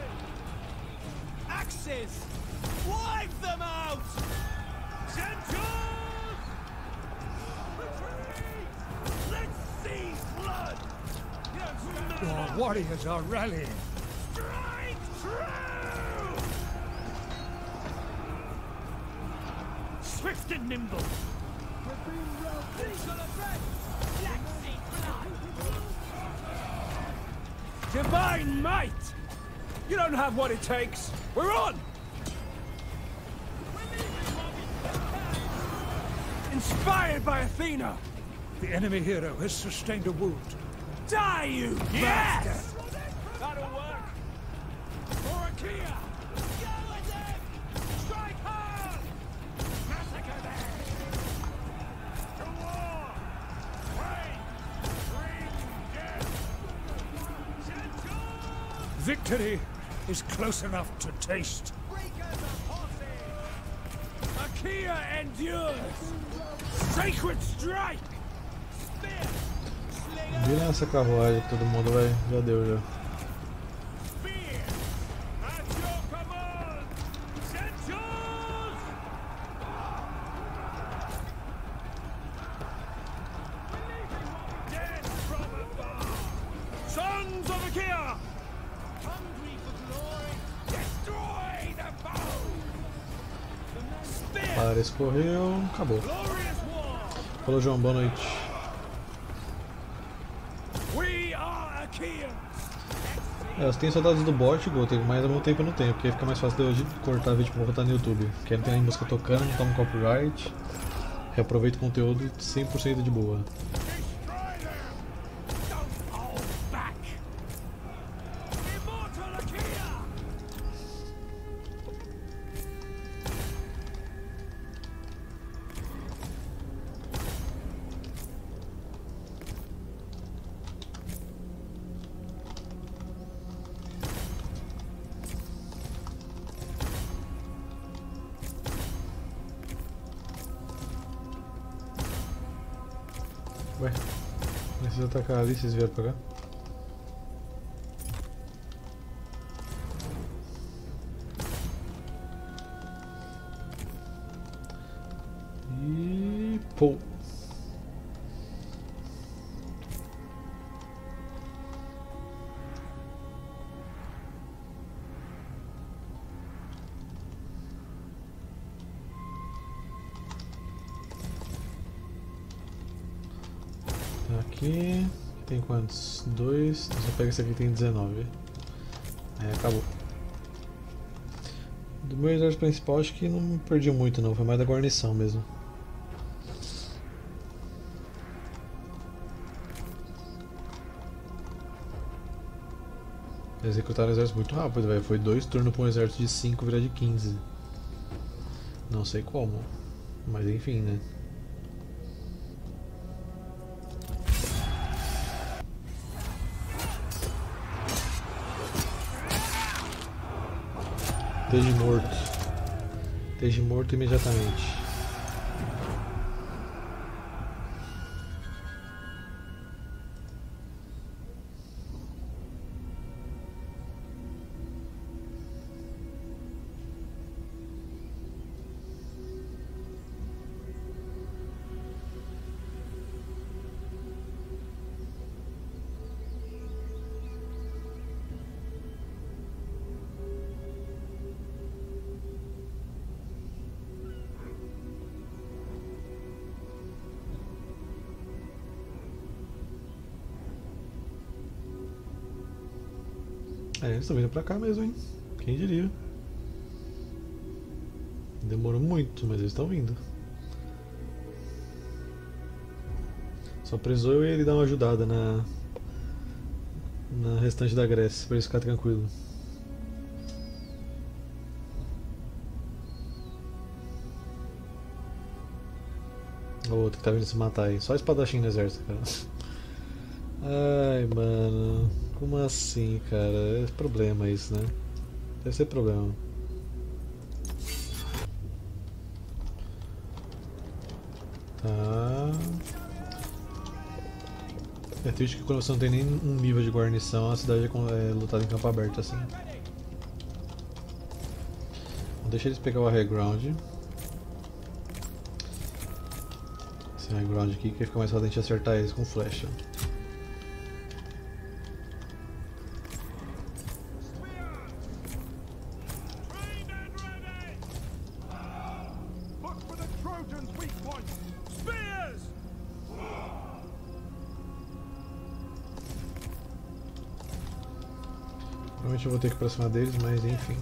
Axes. Wipe them out. Gentles. Retreat. Let's see blood. Your warriors are rallying. Strike true. Swift and nimble. Divine might. You don't have what it takes. We're on. Inspired by Athena. The enemy hero has sustained a wound. Die, you Yes! bastard. That'll work. For Achaea. Go at them. Strike hard. Massacre them. To war. Pray. Bring death. Gentles. Victory is close enough to taste. Breakers of horses. Achaea endures. Sacred strike. Spear. Slinger. Vira essa carruagem que todo mundo vai. Já deu já. Spear. At your command. Gentles. Death from above. Sons of Achaea. Hungry for glory. Destroy the foe. Spear. Para, escorreu, acabou. Glorious war. Falou, João, boa noite. We are Achaeans. É, eu tenho saudades do bot, Goten, mas ao mesmo tempo eu não tenho, porque fica mais fácil de eu cortar vídeo pra botar no YouTube. Porque não tem música tocando, não toma copyright. Reaproveito o conteúdo 100% de boa. Destroy them. Don't hold back. Immortal Achaea. Ué, precisa atacar ali, vocês vieram pra cá? E... pô. Aqui tem quantos? 2. Então, se eu pego esse aqui tem 19. Aí acabou. Do meu exército principal acho que não perdi muito não, foi mais da guarnição mesmo. Executaram o exército muito rápido, velho. Foi 2 turnos para um exército de 5 virar de 15. Não sei como, mas enfim, né? Esteja morto. Esteja morto imediatamente. É, eles estão vindo pra cá mesmo, hein? Quem diria? Demorou muito, mas eles estão vindo. Só precisou eu e ele dar uma ajudada na restante da Grécia, pra eles ficarem tranquilos. O outro que tá vindo se matar aí. Só espadachim no exército, cara. Ai, mano. Como assim, cara? É problema isso, né? Deve ser problema. Tá. É triste que quando você não tem nem um nível de guarnição, a cidade é lutada em campo aberto assim. Deixa eles pegar o high ground. Esse high ground aqui que fica mais fácil a gente acertar eles com flecha. Provavelmente eu vou ter que ir pra cima deles, mas enfim.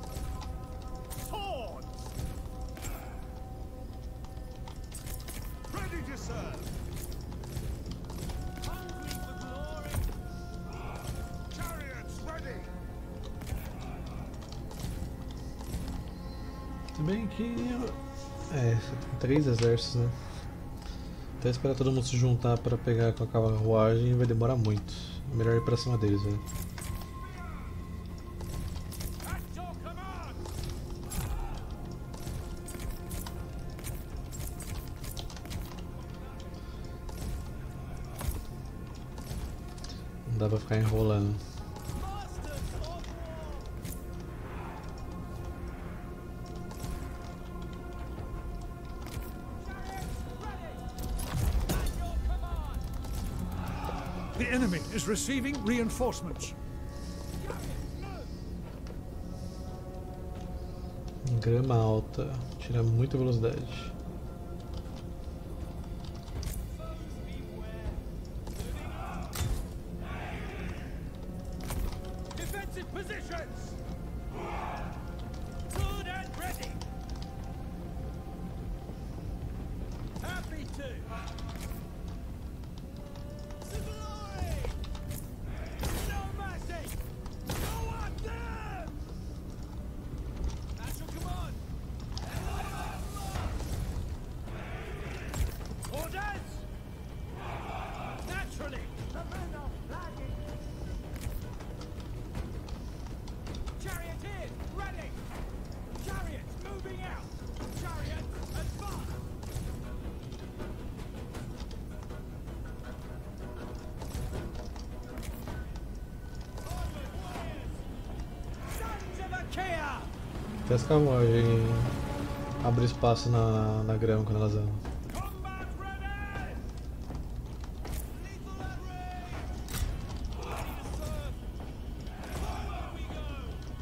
Se bem que... é, 3 exércitos, né? Até esperar todo mundo se juntar pra pegar com a carruagem vai demorar muito. É melhor ir pra cima deles, velho. Não dá pra ficar enrolando. The enemy is receiving reinforcements. Grama alta, tira muita velocidade. Defensive positions! Good and ready! Happy to! No mercy! Go at them! At your command! Até as carruagens abrem espaço na grama quando elas andam. Combat ready! Lethal at range! Ready to serve! Forward we go!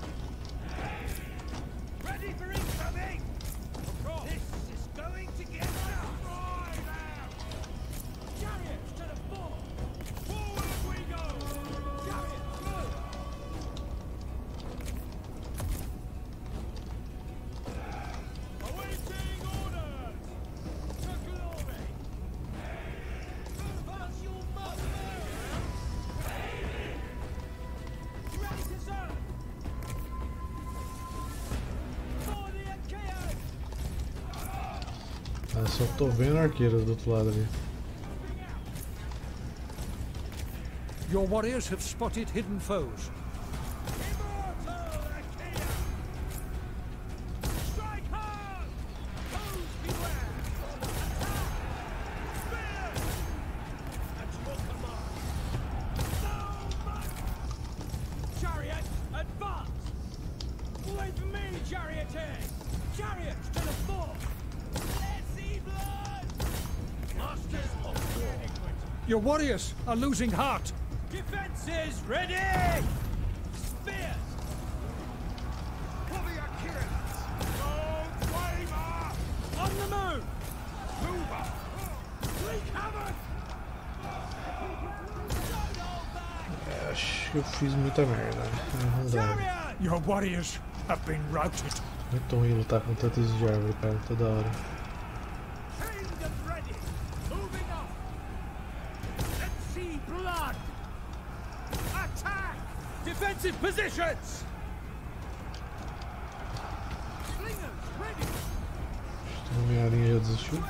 Ready for incoming! This is going to get destroyed now! Chariots to the fore! Forward we go! Chariots, move! Awaiting orders! To glory! Advance your mother! Ready to serve! For the Achaeans! Ah, só tô vendo arqueiros do outro lado ali. Your warriors have spotted hidden foes. Immortal Achaea! Strike hard! Foes beware! Attack! Spears! At your command! So much! Chariots, advance! Wait for me, charioteers! Chariots to the fore! Let's see blood! Masters of war! Your warriors are losing heart. Defenses ready! Spears! For the Achaeans! Don't waver! On the move! Move up! Wreak havoc! Don't hold back! Acho que eu fiz muita merda. Não dá. Chariot! Your warriors have been routed. Muito ruim lutar com tantos de árvore, cara, toda hora. Trained and ready! Moving up! Let's see blood! Attack! Defensive positions! Slingers ready! A minha linha já desistiu.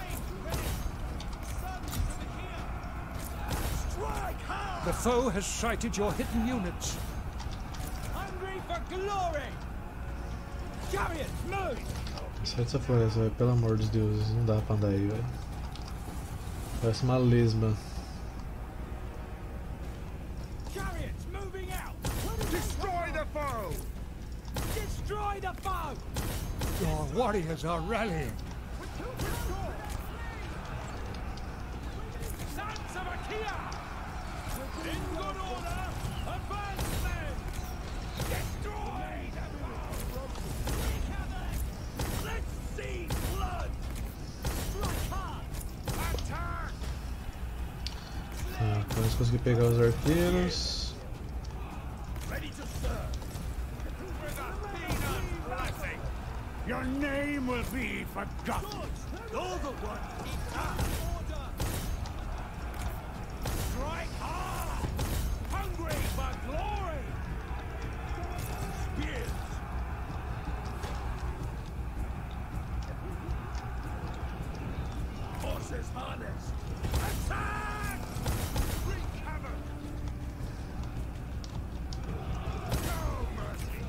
Strike hard! The foe has sighted your hidden units. Hungry for glory! Chariots, move! Sai dessa floresta, velho. Pelo amor dos deuses, não dá pra andar aí, velho. Parece uma lesma. Chariots moving out! Destroy the foe! Destroy the foe! Your warriors are rallying. Sons of Achaea! In good order! Advance men! Destroy the foe! Wreak havoc! Let's see blood! Strike hard! Attack! Tá, vamos conseguir pegar os arqueiros. Ready to serve! With Athena's blessing! Your name will be forgotten! You're the one he does! Order! Strike hard! Hungry for glory! Spears! Horses harnessed! Attack! Wreak havoc! No mercy!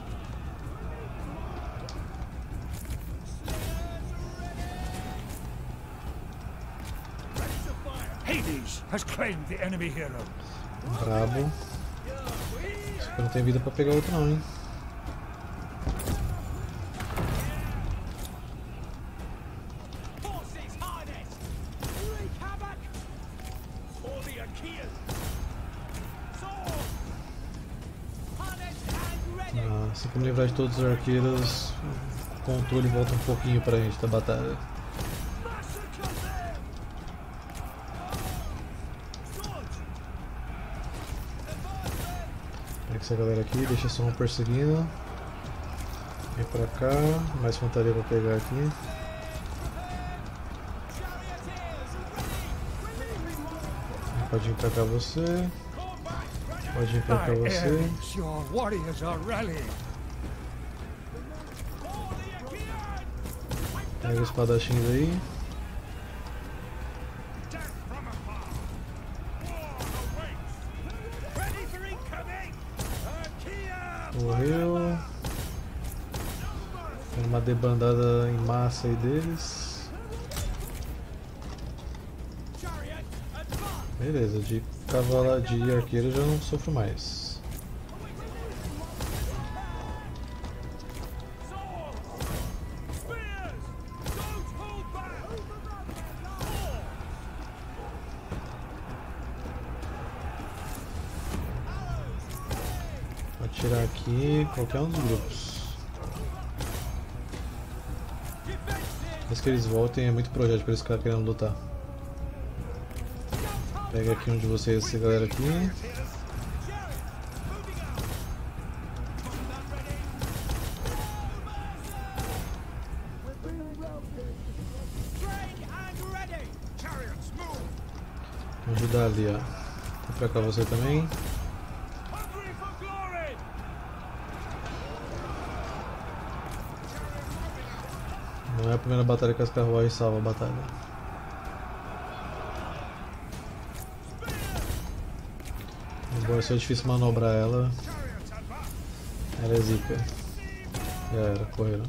Slingers ready! Ready to fire! Hades has claimed the enemy hero. Brabo. Acho que eu não tenho vida pra pegar outro não, hein. Horses harnessed! Wreak havoc! For the Achaeans! Sword! Harnessed and ready! Ah, assim que eu me livrar de todos os arqueiros, o controle volta um pouquinho pra gente da batalha. Massacre them! Swords! Advance them! Pega essa galera aqui, deixa só um perseguindo. Vem pra cá, mais infantaria pra pegar aqui. Charioteers ready! Pode vir pra cá você, Combat ready! pode vir pra cá By você. Ares, your warriors are rallying. For the Achaeans! Pega os espadachins aí. Death from afar! War awaits! Ready for incoming! Achaea! Morreu. Tem uma debandada em massa aí deles. Chariot, advance! Beleza, de de arqueiro eu já não sofro mais. Sword! atirar aqui qualquer um dos grupos. Antes que eles voltem é muito projeto para eles ficarem querendo lutar. Pega aqui um de vocês, essa galera aqui. Vou ajudar ali, ó. Vou pra cá você também. Não é a primeira batalha que as carruagens salvam a batalha. Embora seja difícil manobrar ela, ela é zica. Já era, correram.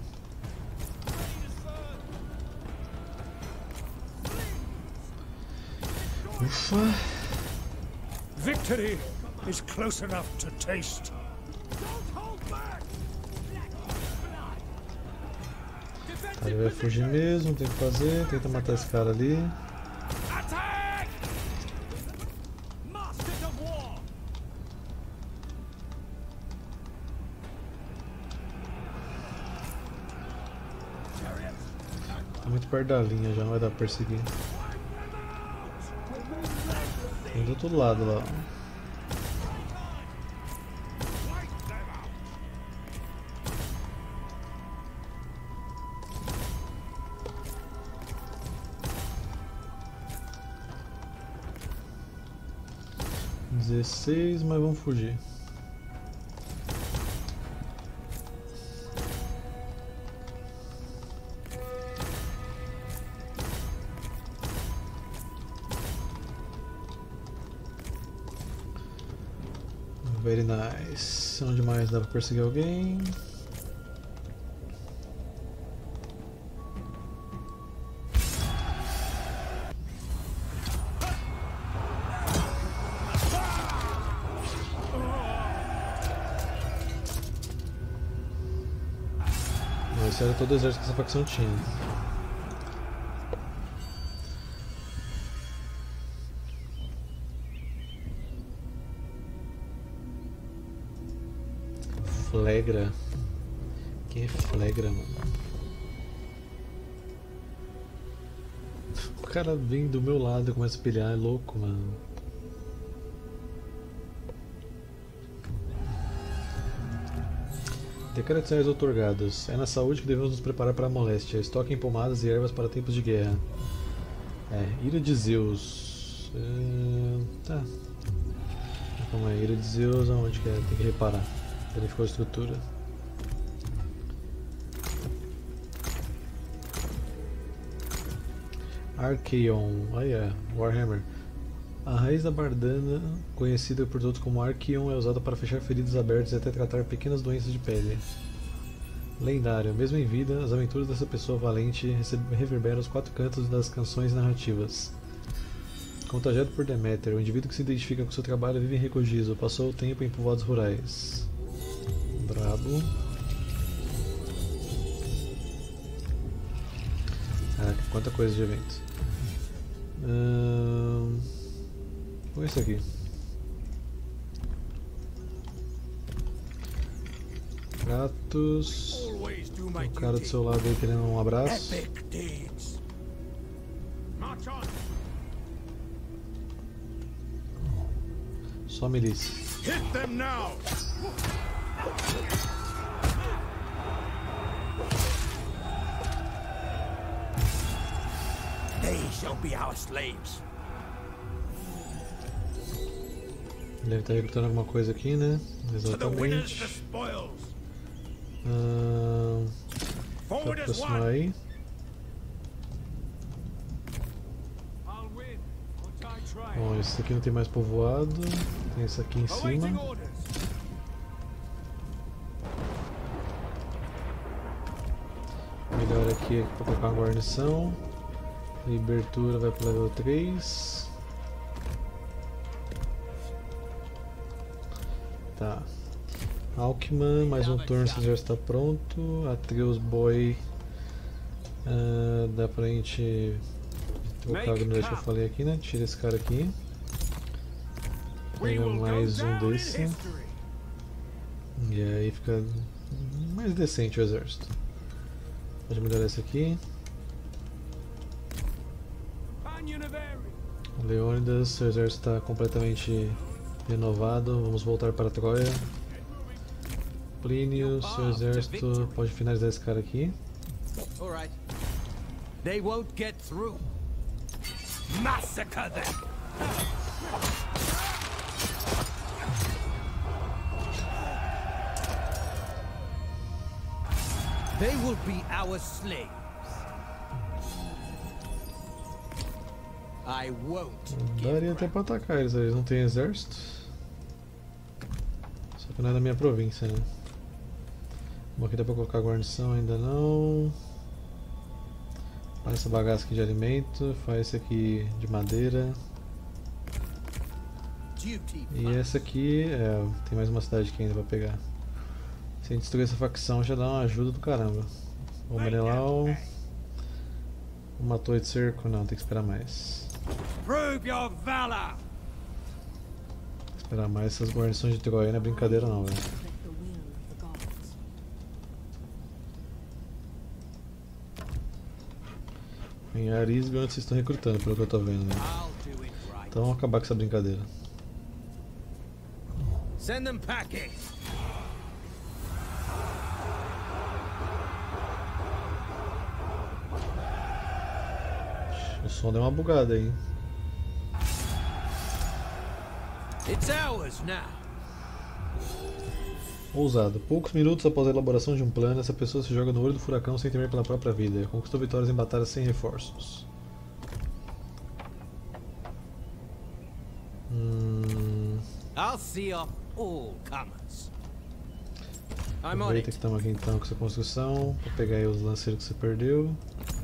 Ufa! Victory is close enough to taste. Ele vai fugir mesmo, não tem o que fazer, tenta matar esse cara ali. Tá muito perto da linha, já não vai dar pra perseguir. Tem do outro lado lá. Mas vamos fugir. Very nice. Onde mais dá pra perseguir alguém? Esse era todo o exército que essa facção tinha. Flegra? Quem é Flegra, mano? O cara vem do meu lado e começa a pilhar, é louco, mano. Decretos otorgados. É na saúde que devemos nos preparar para a moléstia. Estoquem pomadas e ervas para tempos de guerra. Ira de Zeus. Tá. Calma aí, ira de Zeus, aonde que é? Tem que reparar. Verificou a estrutura. Archaon. Warhammer. A raiz da bardana, conhecida por todos como Archaon, é usada para fechar feridas abertas e até tratar pequenas doenças de pele. Lendário. Mesmo em vida, as aventuras dessa pessoa valente reverberam os quatro cantos das canções narrativas. Contagiado por Deméter, o indivíduo que se identifica com seu trabalho vive em Recogizo, passou o tempo em povoados rurais. Brabo. Caraca, quanta coisa de evento. Olha isso aqui. Kratos. O cara do seu lado aí querendo um abraço. Só milícia. Hit them now. They shall be our slaves. Deve estar recrutando alguma coisa aqui, né? Exatamente. Vou aproximar aí. Bom, esse aqui não tem mais povoado. Tem esse aqui em cima. Melhor aqui para colocar uma guarnição. Libertura vai para o level 3. Tá. Alckman, mais um turno se já está pronto. Atreus Boy. Dá pra gente trocar a habilidade que eu falei aqui, né? Tira esse cara aqui. Pega mais um desse. E aí fica mais decente o exército. Pode melhorar esse aqui. Leônidas, seu exército está completamente renovado. Vamos voltar para Troia. Plínio, seu exército pode finalizar esse cara aqui. All right. They won't get through. Massacre them. They will be our slaves. I won't. Daria até pra atacar eles, eles não têm exército. Só que não é da minha província, né? Bom, aqui dá pra colocar guarnição, ainda não. Faz essa bagaça aqui de alimento, faz esse aqui de madeira. E essa aqui, tem mais uma cidade aqui ainda pra pegar. Se a gente destruir essa facção já dá uma ajuda do caramba. O Menelau. Uma torre de cerco, não, tem que esperar mais. Prove your valor. Esperar mais, essas guarnições de Troia não é brincadeira não, velho. Reflect the will of the gods. Em Arisbe onde vocês estão recrutando, pelo que eu tô vendo, né? I'll do it right. Então vamos acabar com essa brincadeira. Send them packing. O som deu uma bugada aí, hein? It's ours now. Ousado. Poucos minutos após a elaboração de um plano, essa pessoa se joga no olho do furacão sem temer pela própria vida. Conquistou vitórias em batalhas sem reforços. I'll see off all comers. I'm on Aproveita que it. estamos aqui então com essa construção, para pegar aí os lanceiros que você perdeu.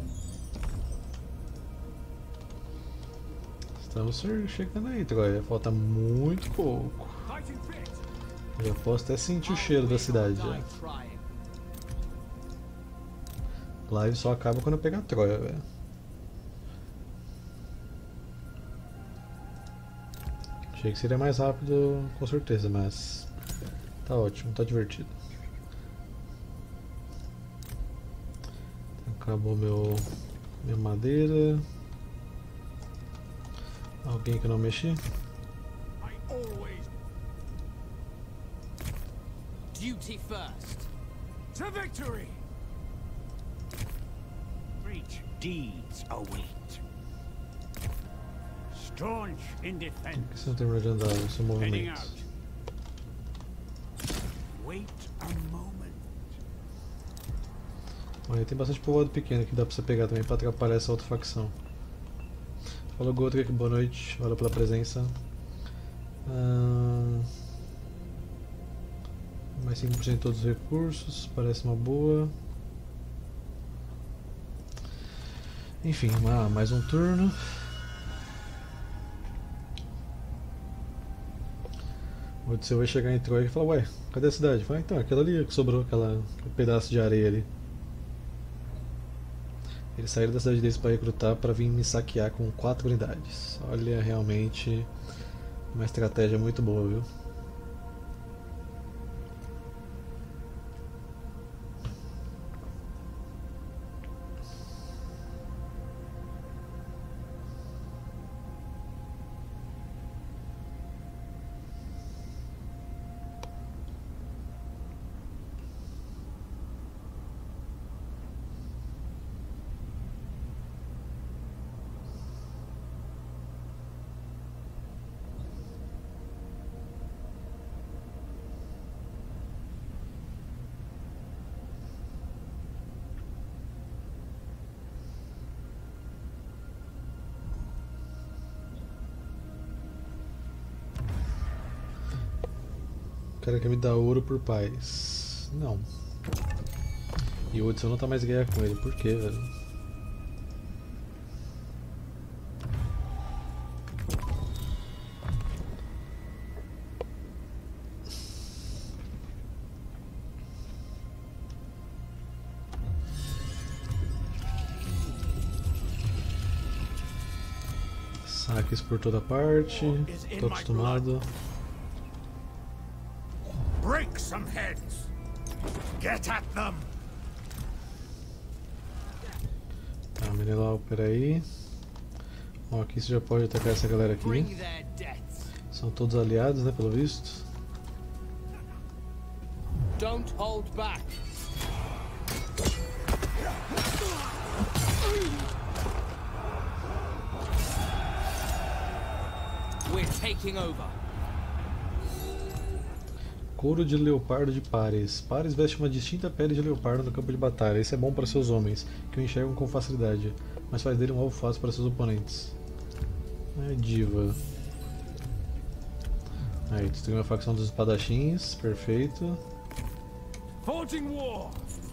Estamos chegando aí, Troia. Falta muito pouco. Fighting fit. Já posso até sentir o cheiro da cidade já. Die trying. Live só acaba quando eu pegar Troia, velho. Achei que seria mais rápido, com certeza, mas tá ótimo, tá divertido. Acabou minha madeira. Alguém que não mexi? I always Duty first. To victory. preach deeds await. Staunch in Por defense. que você não terminou de andar no seu Heading movimento? out. Wait a moment. Olha, tem bastante povoado pequeno que dá pra você pegar também pra atrapalhar essa outra facção. Falou Gotrek, boa noite, valeu pela presença. Mais 5% de todos os recursos, parece uma boa. Enfim, mais um turno. O Odisseu vai chegar em Troia e falar, ué, cadê a cidade? Vai, então, aquela ali que sobrou, aquele pedaço de areia ali. Eles saíram da cidade deles para recrutar para vir me saquear com 4 unidades. Olha, realmente uma estratégia muito boa, viu? O cara quer me dar ouro por paz. Não. E o Odisseu não tá mais em guerra com ele. Por quê, velho? Saques por toda parte. Tô acostumado. Bricks some heads. Get at them. Tá, Menelau, peraí. Ó, aqui você já pode atacar essa galera aqui. Bring their deaths. São todos aliados, né, pelo visto. Don't hold back. We're taking over. Couro de leopardo de Pares. Pares veste uma distinta pele de leopardo no campo de batalha. Isso é bom para seus homens, que o enxergam com facilidade, mas faz dele um alvo fácil para seus oponentes. É diva. Aí, tu tem uma facção dos espadachins, perfeito. Forging war.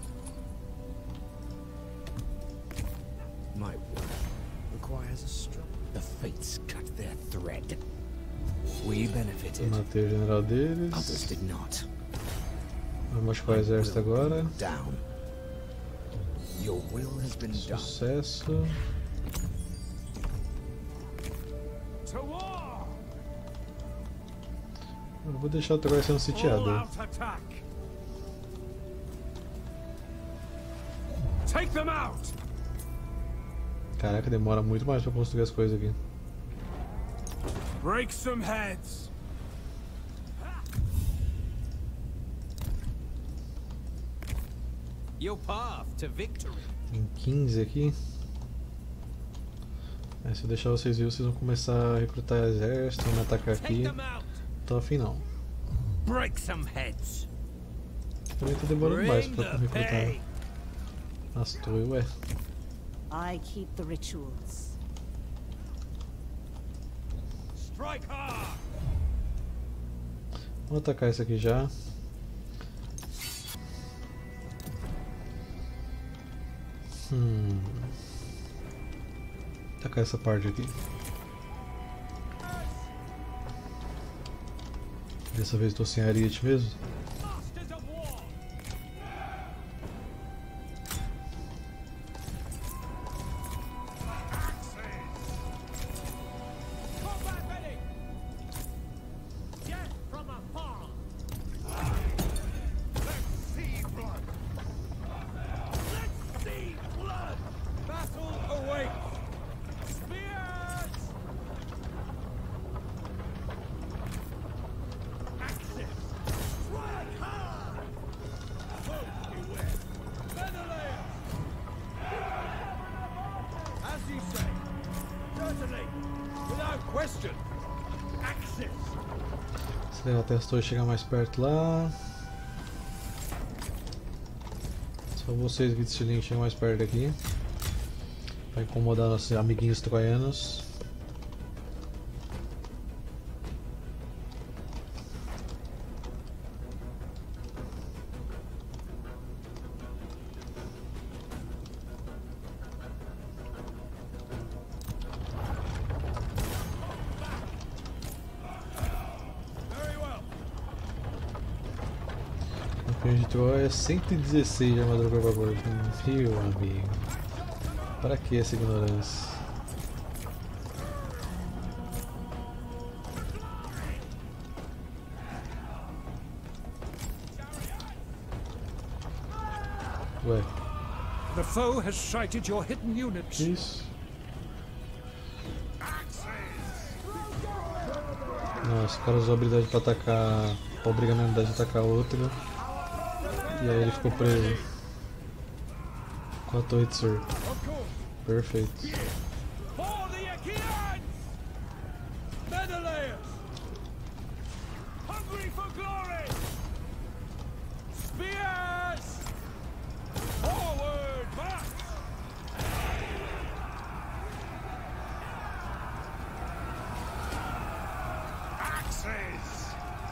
My work requires a struggle. The fates cut their thread. We benefited. Matei o general deles. Others did not. Vai machucar o exército agora. Down. Your will has been done. Sucesso. To war. Eu vou deixar o agora sendo All sitiado. out attack. Take them out. Caraca, demora muito mais pra construir as coisas aqui. Break some heads. Your path to victory. Tem 15 aqui. Aí, se eu deixar vocês virem, vocês vão começar a recrutar exército, me atacar Take aqui. them out. Tô afim não. Break some heads. Também tá demorando mais Bring pra the recrutar. pay. Astor, ué. I keep the rituals. Strike hard. Vamos atacar isso aqui já. Atacar essa parte aqui. Dessa vez estou sem ariete mesmo. Masters of war. Combat ready. Death from afar. Let's see blood. Let's see blood. Battle awaits. Spears. Axis. Strike hard. Folk beware. Menelaus. As you say. Certainly. Without question. Axis. Acelerar até as torres chegar mais perto lá. Só vocês, Vitzilinhos, chegam mais perto aqui. Pra incomodar nossos amiguinhos troianos. Very well. Campeão de Troia, 116 de armadura por favor. Meu amigo. Para que essa ignorância? Ué, The foe has sighted your hidden units. que isso? Nossa, o cara usou a habilidade pra atacar. Pra obrigar a minha unidade a atacar a outra. E aí ele ficou preso. Com a torre de Sur. Of course. Perfeito. For the Achaeans! Menelaus! Hungry for glory! Spears! Forward march! Axes!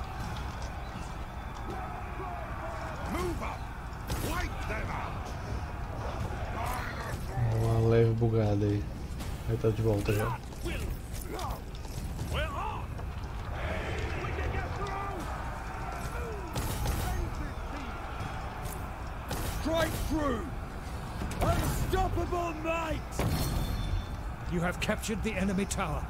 Move up! Wipe them out! Uma leve bugada aí. Aí tá de volta já. We're on! We can get through! Strike through! Unstoppable might! You have captured the enemy tower.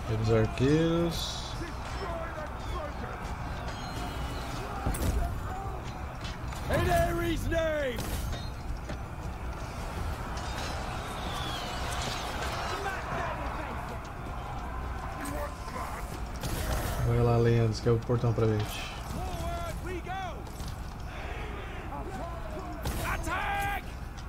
E dos arqueiros. In Ares' name! Vai lá, Leandros, que é o portão pra gente. Forward we go! Attack!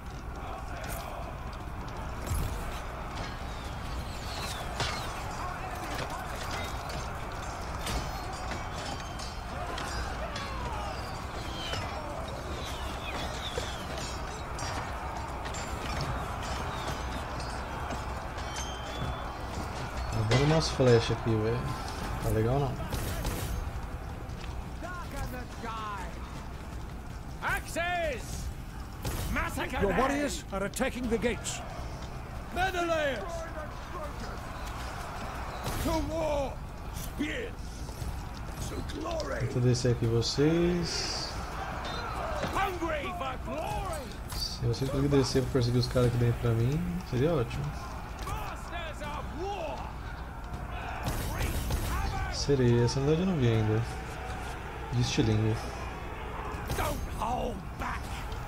Tá dando umas flechas aqui, velho. Tá legal não. Axes! Massacre! Your warriors are attacking the gates. Menelaus! To war! Spears! To glory! Tenta descer aqui vocês. Hungry for glory! Se vocês conseguirem descer pra perseguir os caras aqui dentro pra mim, seria ótimo. Masters of war! Sereia, essa unidade eu não vi ainda. De estilingue. Don't hold back!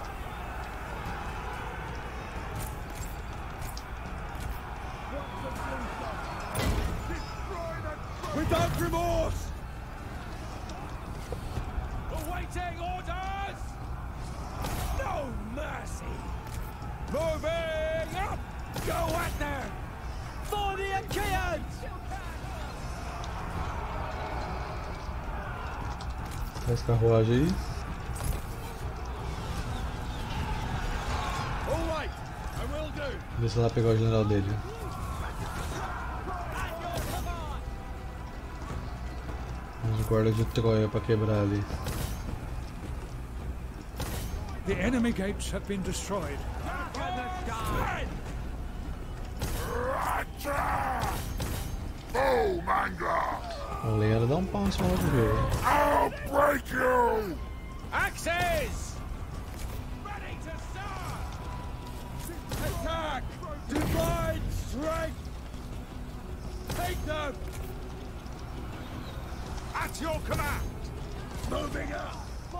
Without remorse! Awaiting orders! No mercy! Moving up! Go at them! For the Achaeans! Faz carruagem aí. All right, I will do. Desce lá pegar o general dele. Uns guardas de Troia pra quebrar ali. The enemy gates have been destroyed. Boom, Angler! O Leandro dá um pau em cima do jogo. I'll break you! Axes! Ready to serve! Attack! Divine strength! Take them! At your command! Moving up!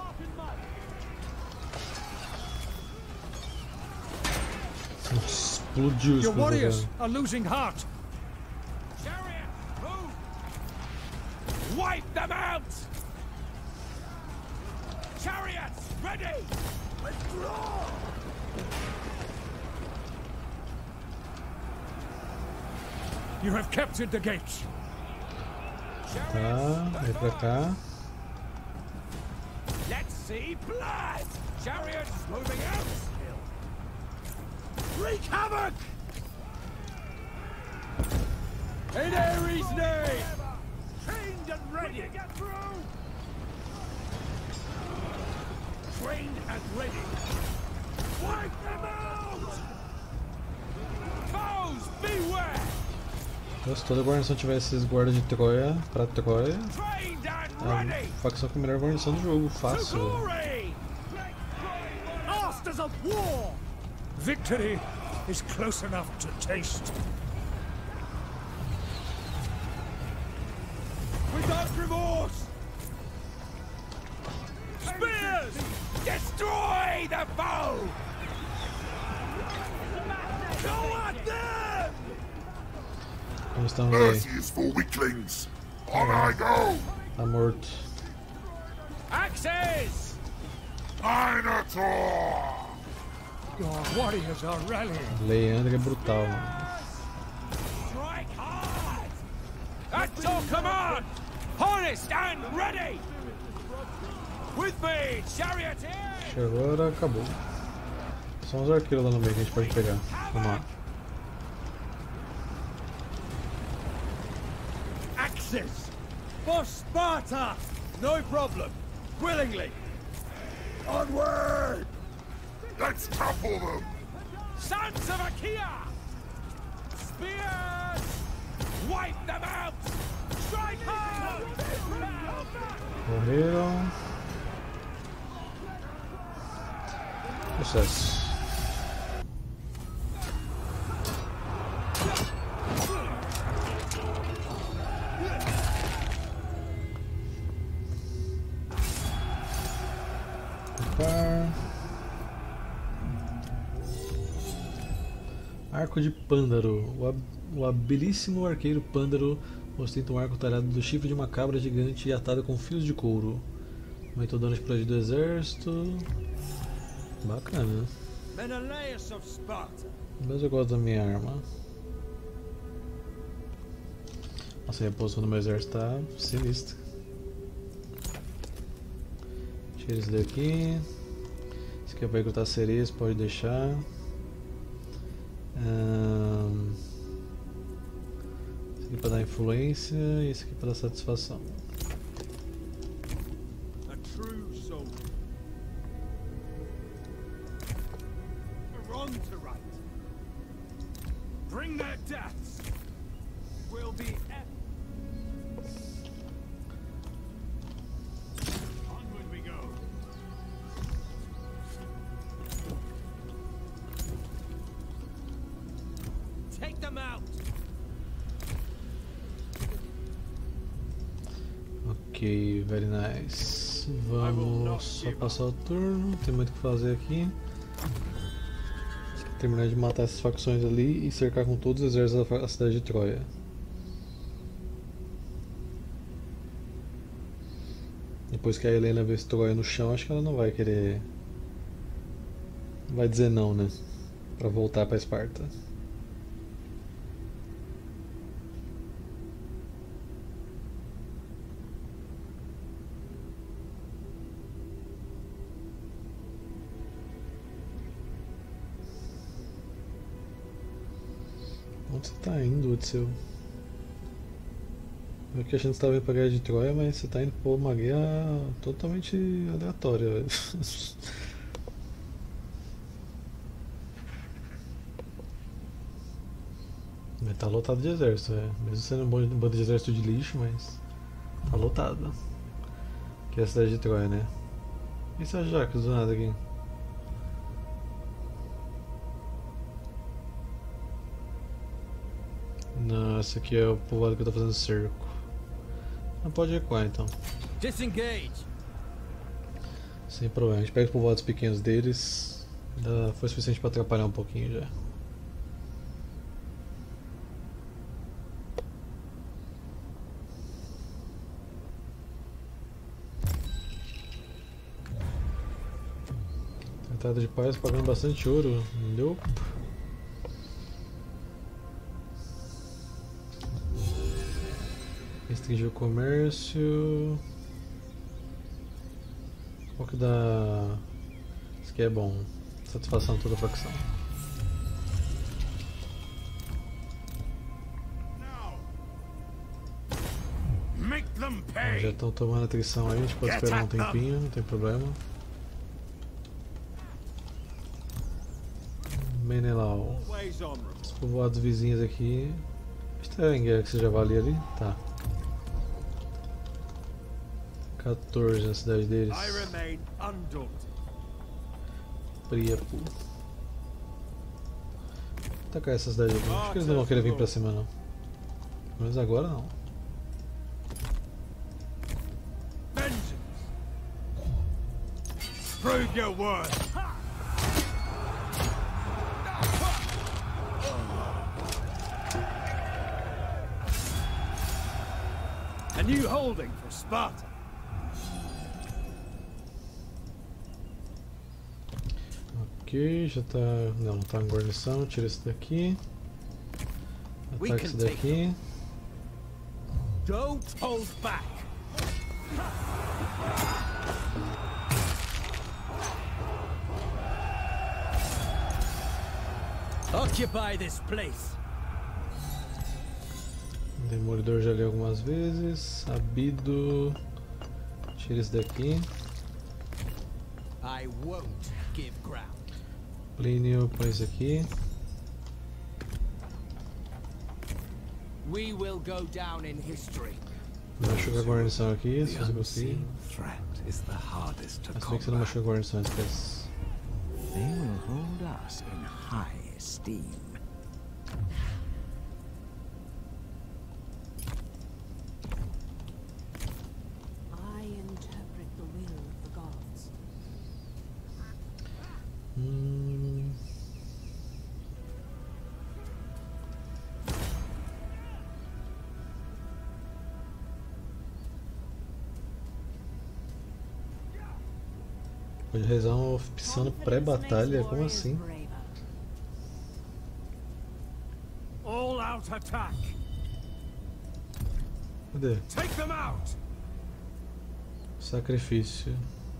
Nossa, explodiu isso. Your warriors are losing heart. Chariot, move! Wipe them out! Chariots, ready! Withdraw! You have captured the gates. Tá, vem pra cá. Let's see blood! Chariots moving out! Wreak havoc! In Ares' name! Trained and ready! Get through! Trained and ready! Wipe them out! Foes, beware! Se toda a guarnição tivesse esses guardas de Troia, pra Troia, Trained and é a ready! facção com a melhor guarnição do jogo, To fácil. glory! Masters of war! Victory is close enough to taste. Without remorse! Spears! Destroy the foe! Go at them! Como estamos aí? Mercy is for weaklings! On I go! Tá morto. Axes! Minotaur! Your warriors are rallying. Leandro é brutal, mano. Strike hard! At your command! Harnessed and ready! With me, charioteer! Acho que agora acabou. São os arqueiros lá no meio que a gente pode pegar. Vamos lá. Axes! For Sparta! No problem! Willingly! Onward! Let's topple them! Sons of Achaea! Spears! Wipe them out! Strike hard! Morreram. Sucesso. Arco de Pândaro. O habilíssimo arqueiro Pândaro ostenta um arco talhado do chifre de uma cabra gigante e atado com fios de couro. Aumentou o dano de proteger do exército. Bacana. Menelaus of Sparta. Mas eu gosto da minha arma. Nossa, a reposição do meu exército tá sinistra. Tira esse daqui. Esse aqui é pra recrutar sereias, pode deixar. Esse aqui é pra dar influência e esse aqui é pra dar satisfação. A true soldier. A wrong to right. Bring their deaths. Will be onward we go. Take them out. Ok, very nice. Vamos só passar o turno, não tem muito o que fazer aqui. Terminar de matar essas facções ali e cercar com todos os exércitos da cidade de Troia. Depois que a Helena vê esse Troia no chão, acho que ela não vai querer. Vai dizer não, né? Pra voltar pra Esparta. Onde você tá indo, Odisseu? Eu que a gente estava indo pra guerra de Troia, mas você tá indo por uma guerra totalmente aleatória, velho. Mas tá lotado de exército, mesmo sendo um bando de exército de lixo, mas tá lotado. Que é a cidade de Troia, né? E esse Ajax do nada aqui? Não, esse aqui é o povoado que eu tô fazendo cerco. Não pode recuar então. Disengage. Sem problema, a gente pega os povoados pequenos deles. Ainda foi suficiente pra atrapalhar um pouquinho já. Tratada de paz pagando bastante ouro. Nope. Restringir o comércio. Qual que dá. Isso aqui é bom. Satisfação de toda a facção. Make them pay. Já estão tomando atrição aí, a gente pode esperar um tempinho, não tem problema. Menelau. Always honorable. Os povoados vizinhos aqui. Está em guerra que você já valia ali? Tá. 14 na cidade deles. I remain undaunted. Priapo. Vou atacar essa cidade aqui. Acho que eles não vão querer vir pra cima não. Pelo menos agora não. Vengeance. Prove your worth. A new holding for Sparta. Ok, já tá. Não, tá em guarnição, tira esse daqui. Ataque esse daqui. Don't hold back. Occupy this place. Demolidor já li algumas vezes. Abido. Tira esse daqui. I won't give ground. Plínio, põe esse aqui. We will go down in history. Machuca a guarnição aqui, se você conseguir. Threat is the hardest to Mas bem que você não machuca a guarnição, esquece. They will hold us in high esteem. I interpret the will of the gods. Pode rezar uma opção pré-batalha? Como assim? All out attack. Cadê? Take them out. Sacrifício.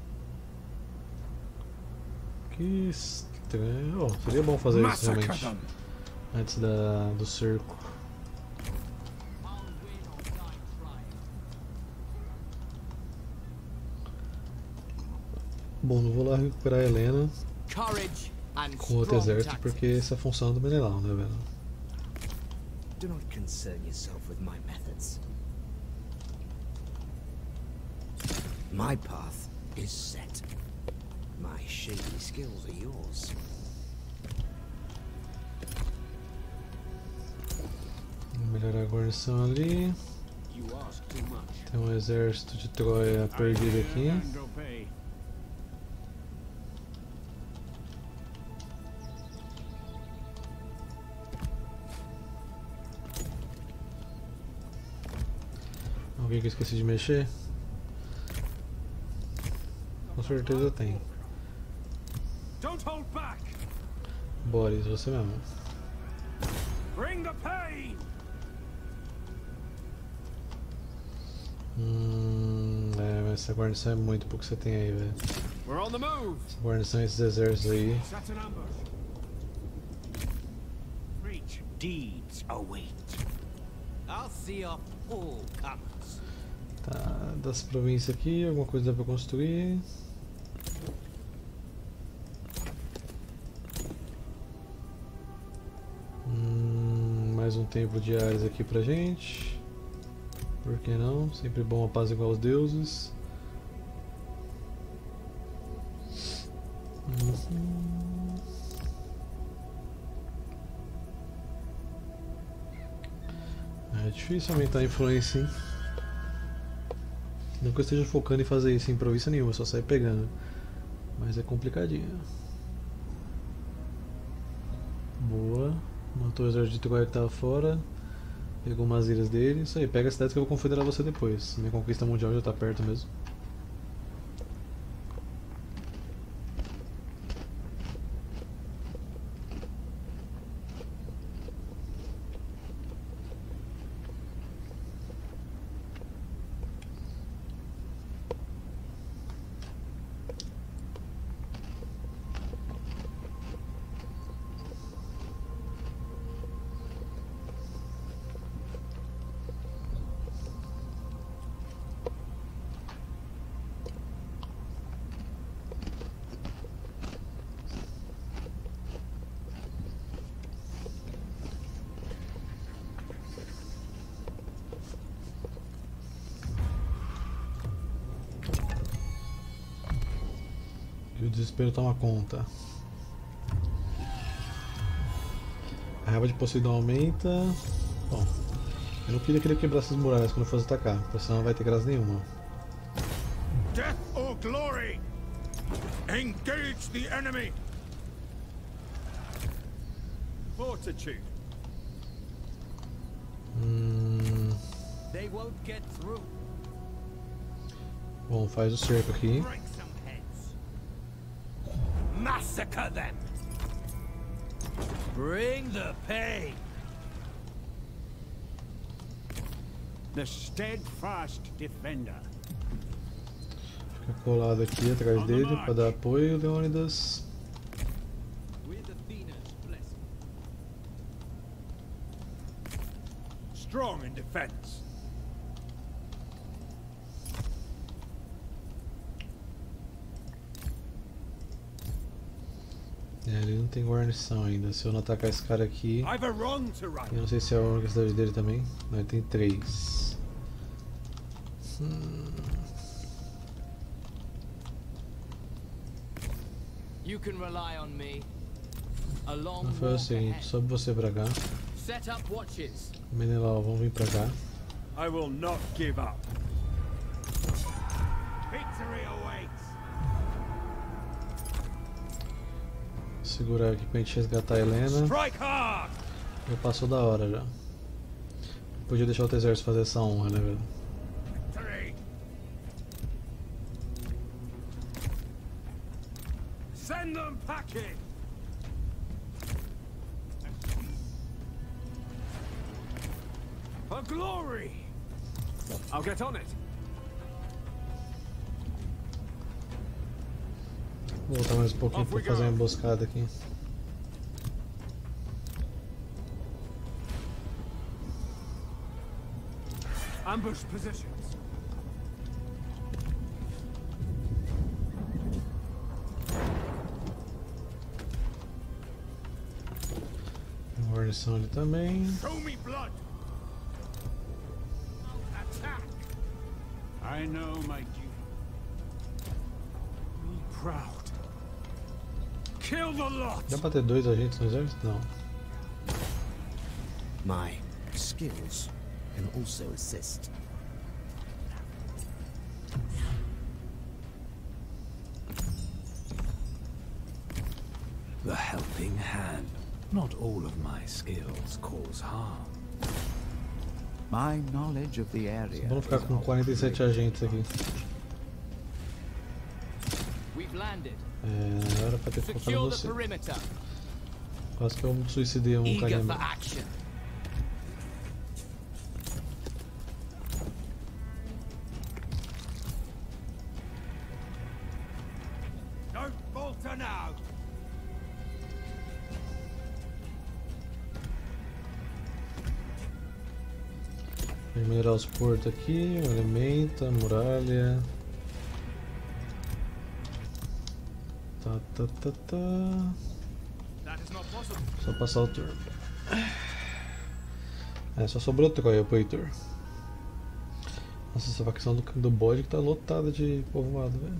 Que estranho. Oh, seria bom fazer isso Massacre realmente. them. Antes do cerco. Bom, não vou lá recuperar a Helena Courage and com outro strong exército porque tactics. essa é a função do Menelau, né, velho? Do not concern yourself with my methods. My path is set. My shady skills are yours. Vou melhorar a guarnição ali. You ask too much. Tem um exército de Troia perdido aqui. And obey. Alguém que eu esqueci de mexer? Com certeza tem. Don't hold back. Boris, você mesmo. Bring the pain. Mas essa guarnição é muito pouco que você tem aí, velho. We're on the move. Essa guarnição e esses exércitos aí. Set an ambush. Great deeds await. I'll see off all comers. Tá, das províncias aqui, alguma coisa dá pra construir. Mais um templo de Ares aqui pra gente. Por que não? Sempre bom a paz igual aos deuses. É difícil aumentar a influência, hein? Não que eu esteja focando em fazer isso em província nenhuma, só sair pegando. Mas é complicadinho. Boa. Matou o exército de Troia que tava fora. Pegou umas ilhas dele. Isso aí, pega a cidade que eu vou confederar você depois. Minha conquista mundial já tá perto mesmo. E o desespero toma conta. A raiva de Poseidon aumenta. Bom, eu não queria que ele quebrasse as muralhas quando fosse atacar, porque senão não vai ter graça nenhuma. Death or glory. Engage the enemy. Fortitude. They won't get through. Bom, faz o cerco aqui. Break some heads. Massacre them. Bring the pain. The steadfast defender. Fica colado aqui atrás dele para dar apoio, Leônidas. With Athena's blessing. Strong in defense. Ele não tem guarnição ainda. Se eu não atacar esse cara aqui, I've a wrong to right. eu não sei se é a única cidade dele também. Não, ele tem 3. You can rely on me. A long Então foi o walk seguinte, ahead. sobe você pra cá. Set up watches. Menelau, vamos vir pra cá. I will not give up. Victory awaits. Segurar aqui pra gente resgatar a Helena. Strike hard. Já passou da hora já. Podia deixar o exército fazer essa honra, né, velho? Victory. Send them packing. For glory. I'll get on it. Vou voltar mais um pouquinho para fazer uma emboscada aqui. Ambush positions. Guarnição ali também. Show me blood. Attack. I know my duty. Be proud. Kill the lot. Dá pra ter 2 agentes no exército? Não. My skills can also assist. The helping hand. Not all of my skills cause harm. My knowledge of the area. Vamos ficar com 47 agentes aqui. We've landed. Era pra ter focado Secure the você. perimeter. Quase que eu suicidei um Eager carinha for meu. action. Don't falter now. Vou minerar os portos aqui, o elemento, a muralha. Tá. That is not possible. Só passar o turno. Só sobrou o Troia pro Heitor. Nossa, essa facção do bode que tá lotada de povoado, velho.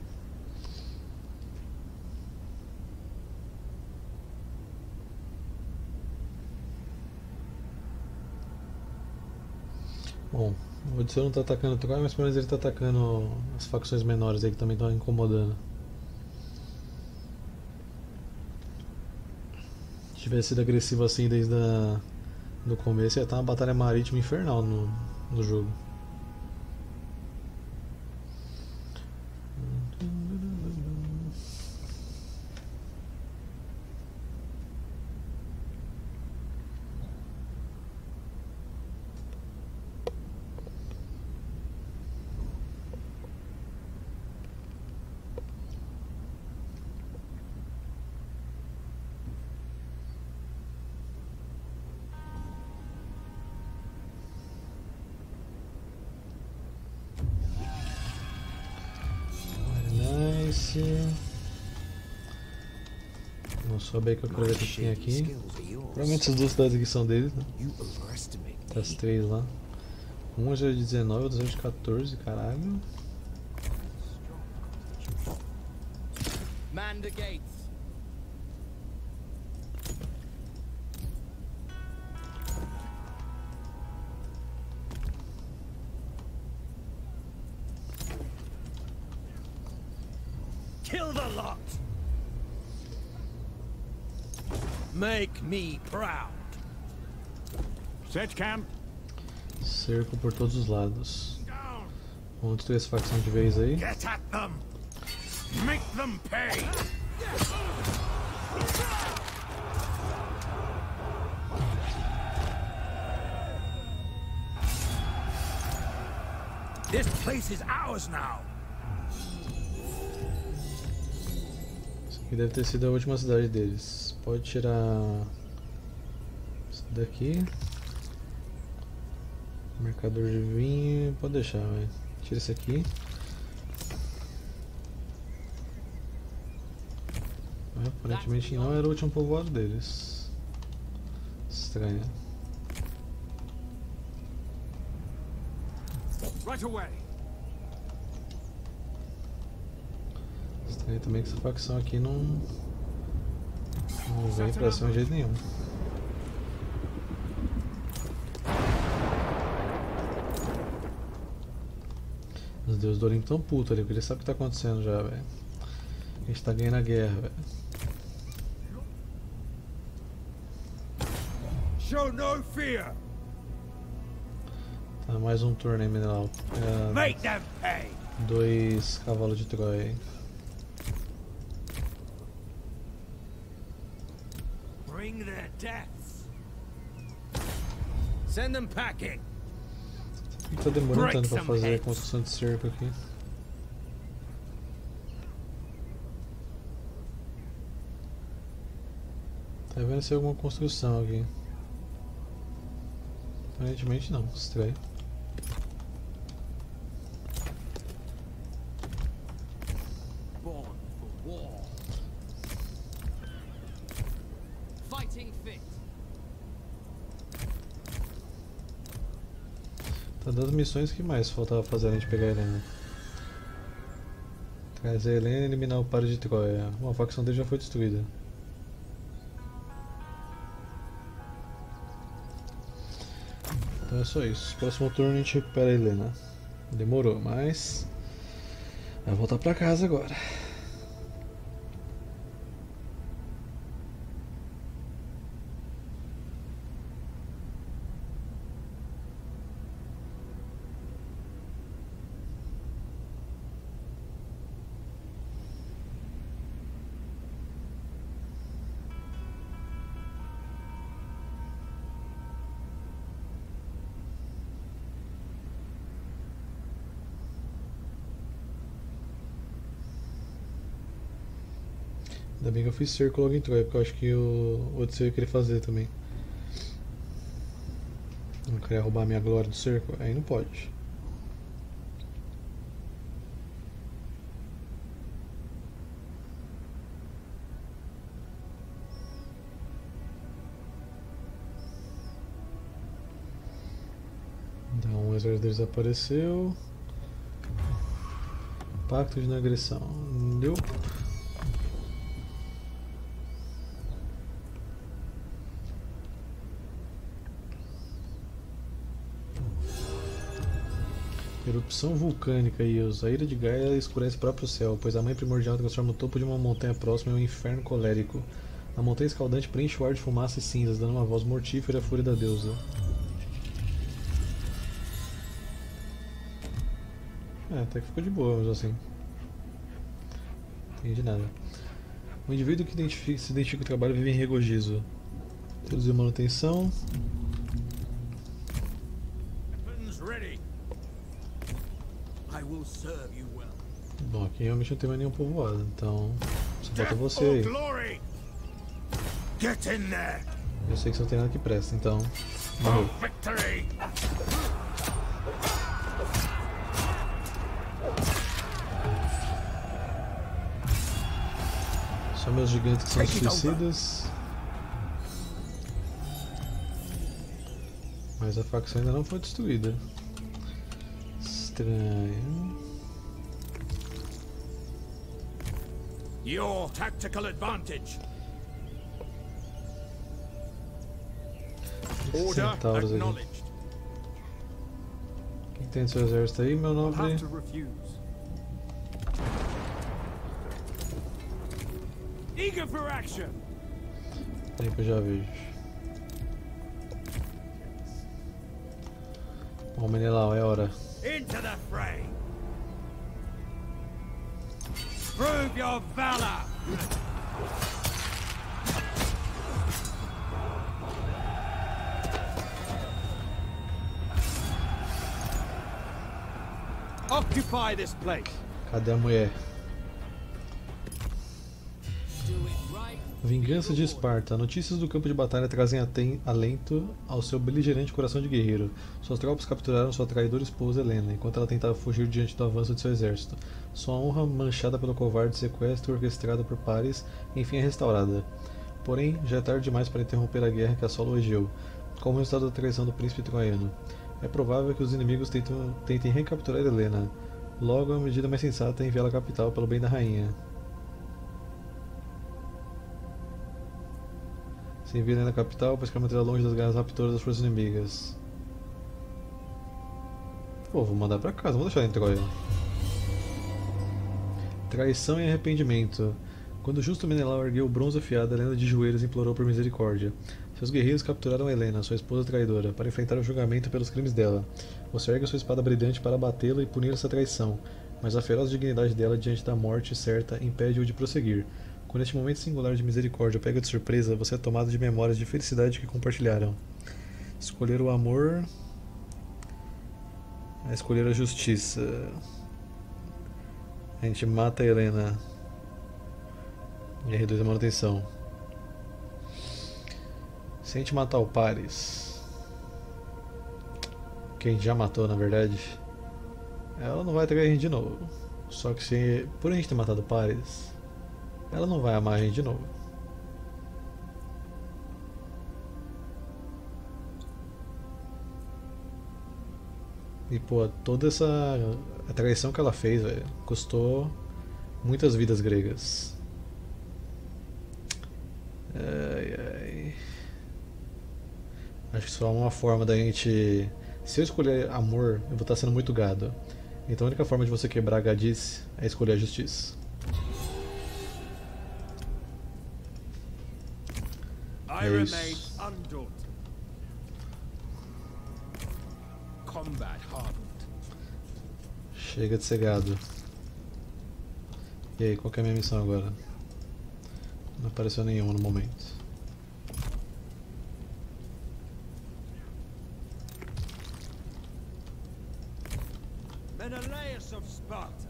Bom, o Odisseu não tá atacando o Troia, mas pelo menos ele tá atacando as facções menores aí que também estão incomodando. Se tivesse sido agressivo assim desde do começo, ia estar uma batalha marítima infernal no jogo. Vamos sobe aí que eu quero ver o que tem aqui. Provavelmente essas duas cidades aqui são deles, né? Tá as 3 lá. Uma já é de 19, outra já é de 14, caralho. Man the gates. Kill the lot. Make me proud. Set camp. Cerco por todos os lados. Down. Vamos destruir essa facção de vez aí. Get at them. Make them pay. This place is ours now. Isso aqui deve ter sido a última cidade deles. Pode tirar isso daqui. Mercador de vinho, pode deixar, velho. Tira esse aqui. Aparentemente não era o último povoado deles. Estranho. Right away. Estranho também que essa facção aqui não vem pra cima de jeito nenhum. Os deuses do Olimpo tão putos ali, porque eles sabem o que tá acontecendo já, velho. A gente tá ganhando a guerra, velho. Show no fear. Tá, mais um turno aí, mineral. Make them pay. 2 cavalos de Troia aí. bring their deaths. Send them packing. Por que tá demorando tanto pra fazer a construção de cerco aqui? Tá vendo se é alguma construção aqui? Aparentemente não, estranho. Born for war. Fighting fit. Tá dando missões que mais faltava fazer além de pegar a Helena. Trazer a Helena e eliminar o Paro de Troia. Uma facção dele já foi destruída. Então é só isso. Próximo turno a gente recupera a Helena. Demorou, mas vai voltar pra casa agora. Ainda bem que eu fiz cerco logo em Troia, porque eu acho que o Odisseu ia querer fazer também. Não queria roubar a minha glória do cerco? Aí não pode. Então o exército deles apareceu. Pacto de não agressão. Deu. Erupção vulcânica, Eos. A ira de Gaia escurece o próprio céu, pois a mãe primordial transforma o topo de uma montanha próxima em um inferno colérico. A montanha escaldante preenche o ar de fumaça e cinzas, dando uma voz mortífera à fúria da deusa. Até que ficou de boa, mas assim. Não entendi nada. O indivíduo que se identifica com o trabalho vive em regozijo. Reduzir manutenção. Bom, aqui realmente não tem mais nenhum povoado, então só falta você aí. Eu sei que você não tem nada que presta, então morreu. Só meus gigantes que são suicidas. Mas a facção ainda não foi destruída. Estranho. Your tactical advantage. Order acknowledged. Quem tem seu exército aí, meu nobre? Eager for action. Aí que eu já vejo. Bom, Menelau, é hora. Into the fray. Prove your valor. Occupy this place. Cadê a mulher? Vingança de Esparta. Notícias do campo de batalha trazem alento ao seu beligerante coração de guerreiro. Suas tropas capturaram sua traidora esposa Helena, enquanto ela tentava fugir diante do avanço de seu exército. Sua honra, manchada pelo covarde sequestro orquestrado por Paris, enfim é restaurada. Porém, já é tarde demais para interromper a guerra que assola o Egeu, como resultado da traição do príncipe troiano. É provável que os inimigos tentem recapturar Helena. Logo, a medida mais sensata é enviá-la à capital pelo bem da rainha. Se envia na capital, pois quer manter longe das garras raptoras das forças inimigas. Pô, vou mandar pra casa, não vou deixar ela em Troia. Traição e arrependimento. Quando o justo Menelau ergueu o bronze afiado, Helena de joelhos implorou por misericórdia. Seus guerreiros capturaram Helena, sua esposa traidora, para enfrentar o julgamento pelos crimes dela. Você ergue sua espada brilhante para abatê-la e punir essa traição, mas a feroz dignidade dela diante da morte certa impede-o de prosseguir. Quando este momento singular de misericórdia pega de surpresa, você é tomado de memórias de felicidade que compartilharam. Escolher o amor. Escolher a justiça. A gente mata a Helena. E reduz a manutenção. Se a gente matar o Paris, que a gente já matou na verdade, ela não vai trair a gente de novo. Só que se por a gente ter matado o Paris, ela não vai amar a gente de novo. E pô, toda essa a traição que ela fez, velho, custou muitas vidas gregas. Ai, ai. Acho que só uma forma da gente. Se eu escolher amor, eu vou estar sendo muito gado. Então a única forma de você quebrar a gadice é escolher a justiça. I É remain isso. undaunted. Combat hardened. Chega de ser gado. E aí, qual que é a minha missão agora? Não apareceu nenhuma no momento. Menelaus of Sparta.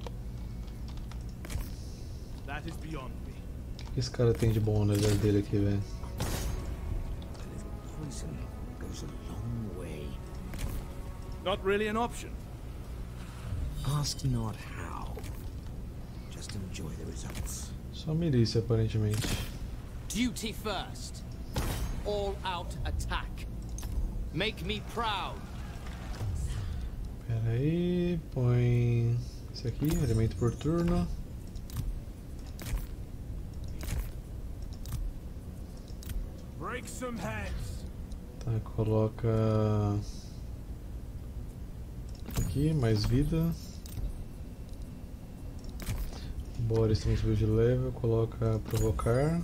That is beyond me. O que esse cara tem de bom no exército dele aqui, velho? A little poison goes a long way. Not really an option. Ask not how. Just enjoy the results. Só milícia, aparentemente. Duty first. All out attack. Make me proud. Pera aí, põe esse aqui, elemento por turno. Break some heads. Tá, coloca aqui, mais vida. Boris tem subiu de level, coloca provocar.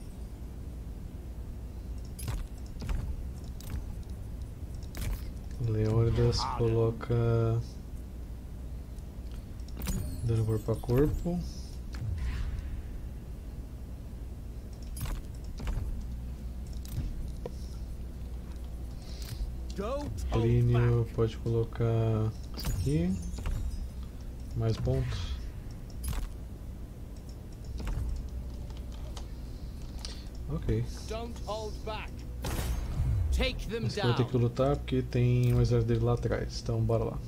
Leônidas coloca dano corpo a corpo. Plínio pode colocar isso aqui. Mais pontos. Ok. Don't hold back. Take them Esse vai ter down. que lutar porque tem um exército dele lá atrás. Então bora lá.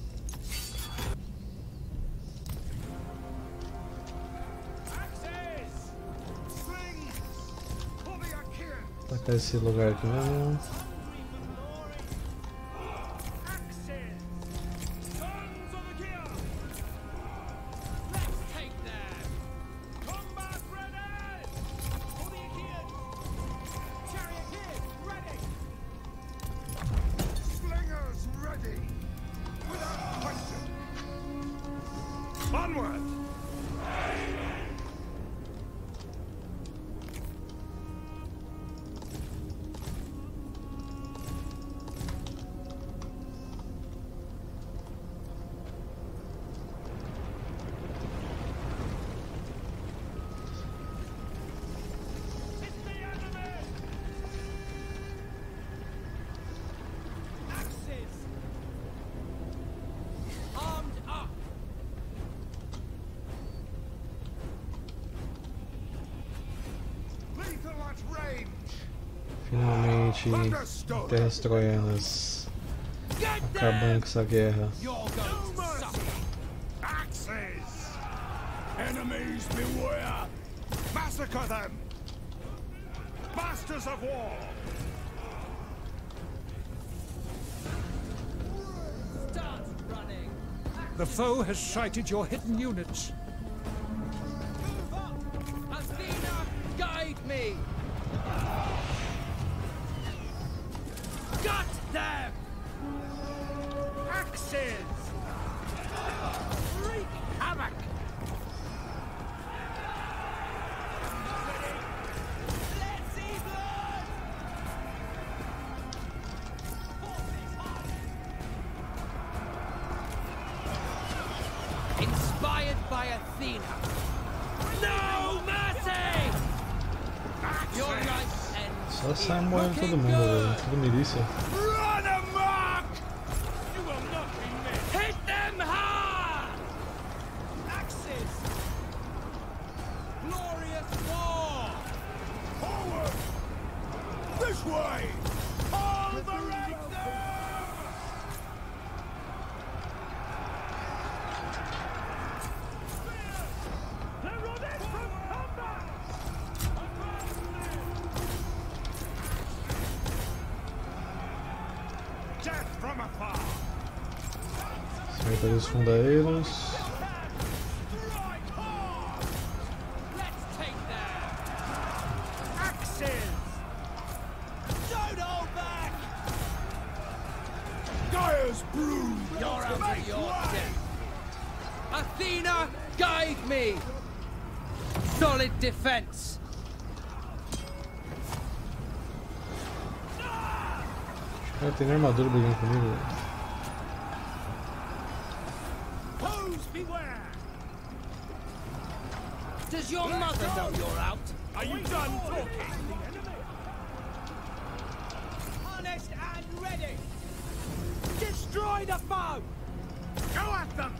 Axes! Slings! Pull the Achaeans! Atacar esse lugar aqui mesmo. Axes! Sons of Achaeans! Let's take them. Combat ready! For the Achaeans! Charioteers ready! Slingers ready! Without question! Onward! It's the enemy! Axes! Armed up. Lethal at range! Finalmente, terras troianas. Get Acabando them. com essa guerra. You're going to suffer. Axes! Enemies beware! Massacre them! Masters of war! Start running. The foe has sighted your hidden units. Move up. Athena, guide me. Gut them. Axes! Wreak havoc! Let's see blood. Inspired by Athena. No mercy! Your life ends. Só sai morrendo todo mundo, velho. Tudo milícia. Run amok! You will not be missed. Hit them hard! Axes! Glorious war! Forward! This way! Pulverate them! They're running from combat! Death from afar! Cerca dos fundaeiros. Strike hard! Let's take them! Axes! Don't hold back! Dyer's brood! You're out Make of your way! depth. Athena, guide me! Solid defense! Cara, tem armadura brigando comigo, velho. Foes beware! Does your mother know you're out? Are you done talking? Harnessed and ready! Destroy the foe! Go at them!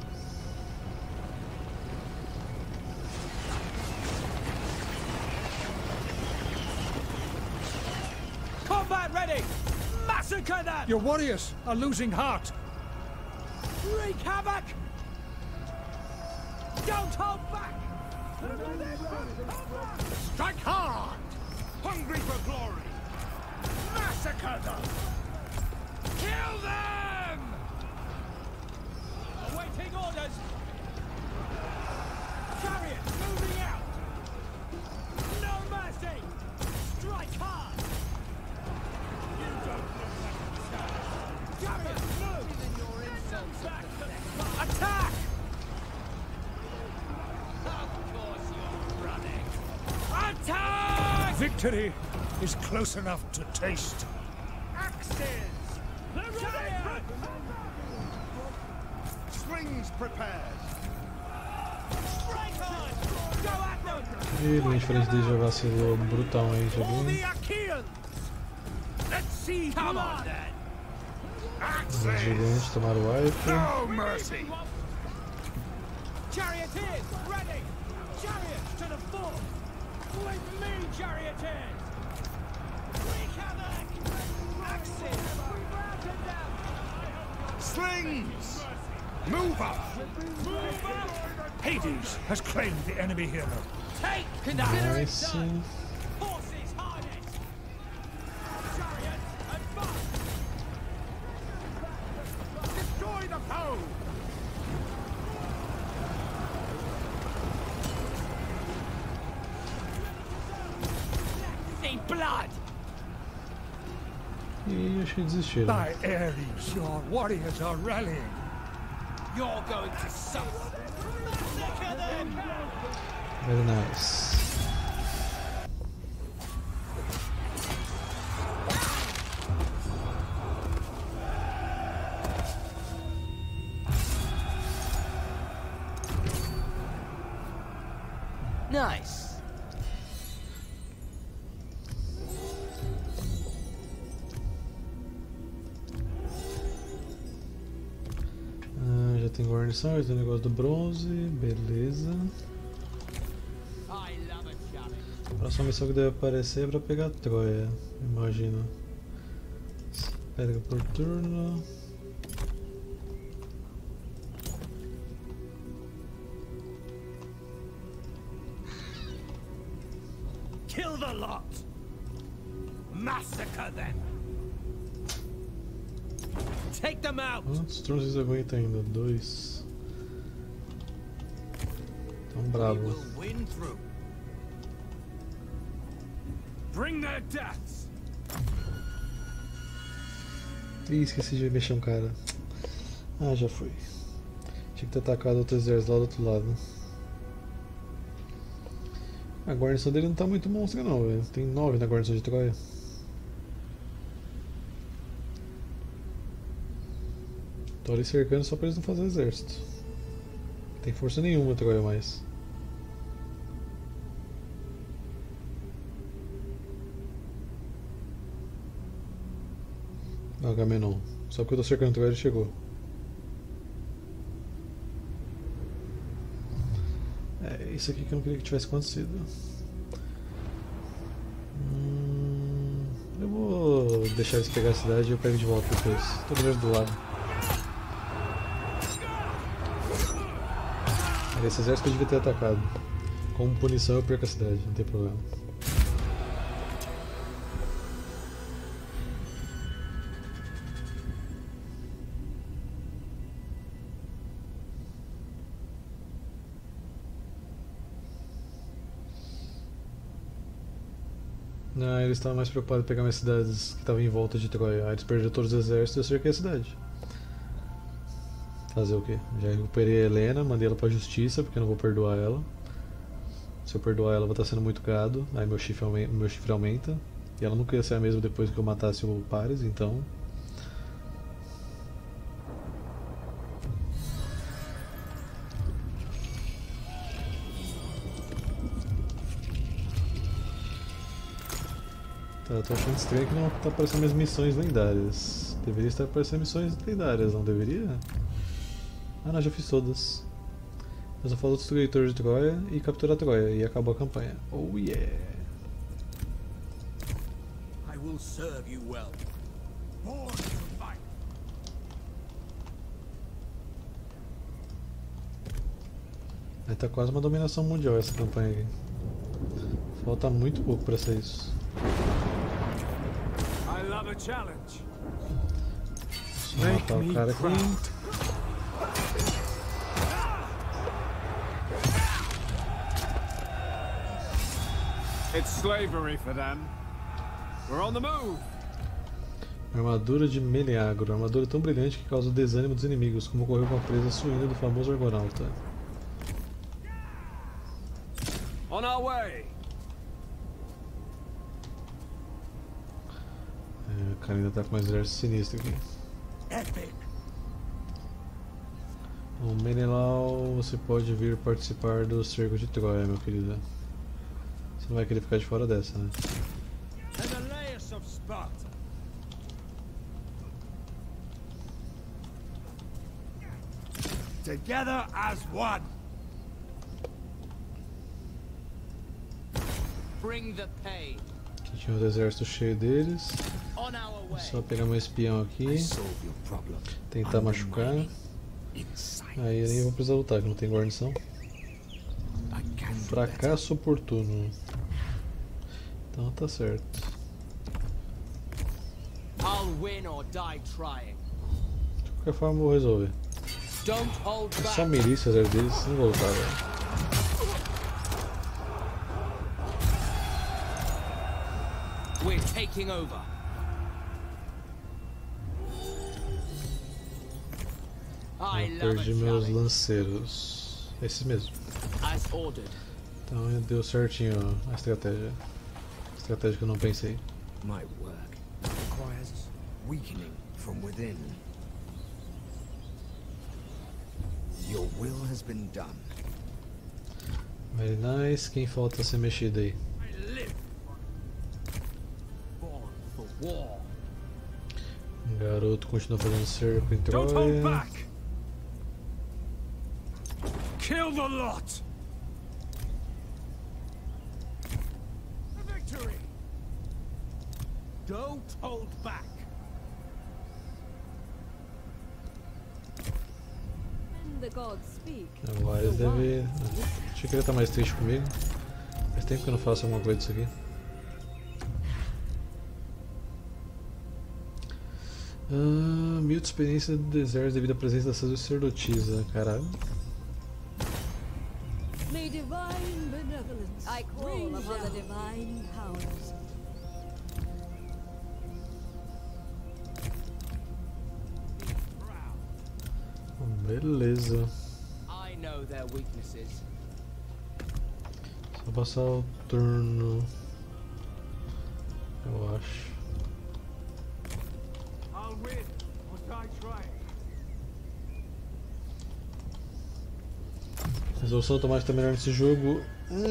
Combat ready! Massacre them! Your warriors are losing heart. Wreak havoc! Don't hold back! Strike hard! Hungry for glory! Massacre them! Kill them! Awaiting orders! Chariots moving out! No mercy! Strike hard! You don't look like a child! Chariots move! Your insults Back to the attack! Of course you're running. Attack! Victory is close enough to taste. Axes! Chariots! Slings prepared! Strike hard! Go at them! Ih, linha de frente dele já vacilou brutalmente For ali. the Achaeans! Let's see Come blood! on then! Os Axes! gigantes tomaram o wipe. No mercy! Charioteers, ready! Chariots to the fore! With me, charioteers! Wreak havoc! Axes! Routed them! Slings! Move up! Move up! Hades has claimed the enemy hero. Take! Consider it Nice. done! Horses harnessed! Chariots advance! Destroy the foe! See blood! E acho que desistiram. By Ares, your warriors are rallying. You're going to suffer! Massacre them! Very nice. Nice. Ah, já tem guarnição, já tem o negócio do bronze, beleza. I love a challenge. A próxima missão que deve aparecer é pra pegar Troia, imagino. Pega por turno. Kill the lot! Massacre them! Take them out! Quantos turnos vocês aguentam ainda? 2. Tão We bravo. will win through. Bring their deaths! Ih, esqueci de mexer um cara. Ah, já foi. Tinha que ter atacado outro exército lá do outro lado. A guarnição dele não tá muito monstro não, velho. Tem 9 na guarnição de Troia. Tô ali cercando só pra eles não fazerem exército. Não tem força nenhuma Troia mais. Agamenon. Só porque eu tô cercando Troia ele chegou. É isso aqui que eu não queria que tivesse acontecido. Eu vou deixar eles pegar a cidade e eu pego de volta depois. Tô mirando do lado. Esse exército eu devia ter atacado. Como punição eu perco a cidade, não tem problema. Não, eles estavam mais preocupados em pegar minhas cidades que estavam em volta de Troia. Aí eles perderam todos os exércitos e eu cerquei a cidade. Fazer o quê? Já recuperei a Helena, mandei ela pra justiça, porque eu não vou perdoar ela. Se eu perdoar ela, eu vou estar sendo muito gado, aí meu chifre aumenta. E ela nunca ia ser a mesma depois que eu matasse o Paris, então... Tá, tô achando estranho que não tá aparecendo minhas missões lendárias. Deveria estar aparecendo missões lendárias, não deveria? Ah não, já fiz todas. Eu só falo destruir Torre de Troia e capturar Troia, e acabou a campanha. Oh yeah! I will serve you well. Born to fight. Aí tá quase uma dominação mundial essa campanha aqui. Falta muito pouco pra ser isso. I love a challenge. Vou matar o cara aqui. It's slavery for them. We're on the move. Armadura de Meleagro. Armadura tão brilhante que causa o desânimo dos inimigos, como ocorreu com a presa suína do famoso Argonauta. On our way. O cara ainda tá com um exército sinistro aqui. Epic. O Menelau, você pode vir participar do cerco de Troia, meu querido. Você não vai querer ficar de fora dessa, né? Menelaus of Sparta. Together as one. Bring the pain. Aqui tinha outro exército cheio deles. On our Vou way. só pegar meu espião aqui. Tentar machucar. Aí eu nem vou precisar lutar, que não tem guarnição. Fracasso oportuno. Então tá certo. I'll win or die trying. De qualquer forma eu vou resolver. Don't hold É só back. milícia, exército deles, não vou lutar, velho. We're taking over. I Eu love a perdi meus challenge. lanceiros. Esses mesmo. As ordered. Então deu certinho a estratégia. Estratégia que eu não pensei. My work requires weakening from within. Your will has been done. Very nice. Quem falta ser mexido aí? I live. Born for war. O garoto continua fazendo cerco em Don't hold Troia. back. Kill the lot. A victory. Don't hold back. When the gods speak, Agora eles devem. Achei que ele tá mais triste comigo. Faz tempo que eu não faço alguma coisa disso aqui. 1000 de experiência do deserto devido à presença da sacerdotisa. Caralho. may divine benevolence I call upon the divine powers. Beleza. I know their weaknesses. Só passar o turno. Eu acho. I'll win or die trying. Resolução automática tá melhor nesse jogo?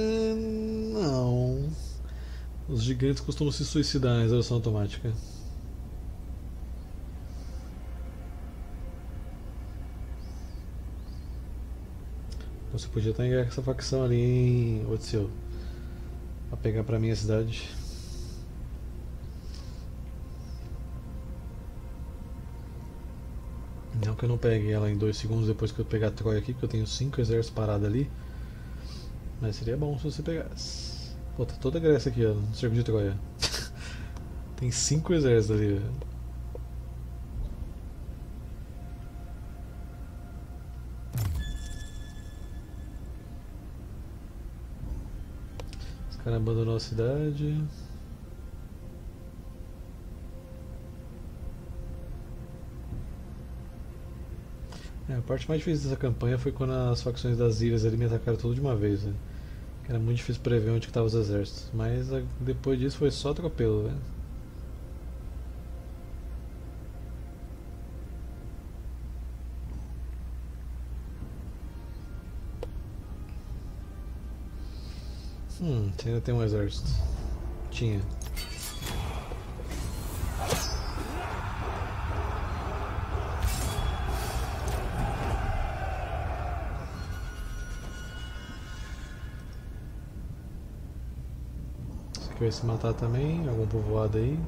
Não. Os gigantes costumam se suicidar na resolução automática. Você podia estar em essa facção ali em Otseu. Pra pegar pra mim a cidade. Não que eu não pegue ela em 2 segundos depois que eu pegar a Troia aqui, porque eu tenho 5 exércitos parados ali. Mas seria bom se você pegasse. Pô, tá toda a Grécia aqui, ó, no cerco de Troia. Tem 5 exércitos ali, velho. Os caras abandonaram a cidade. A parte mais difícil dessa campanha foi quando as facções das ilhas ali me atacaram tudo de uma vez, né? Era muito difícil prever onde estavam os exércitos. Mas depois disso foi só atropelo, velho. Você ainda tem um exército. Tinha. Esse aqui vai se matar também. Algum povoado aí.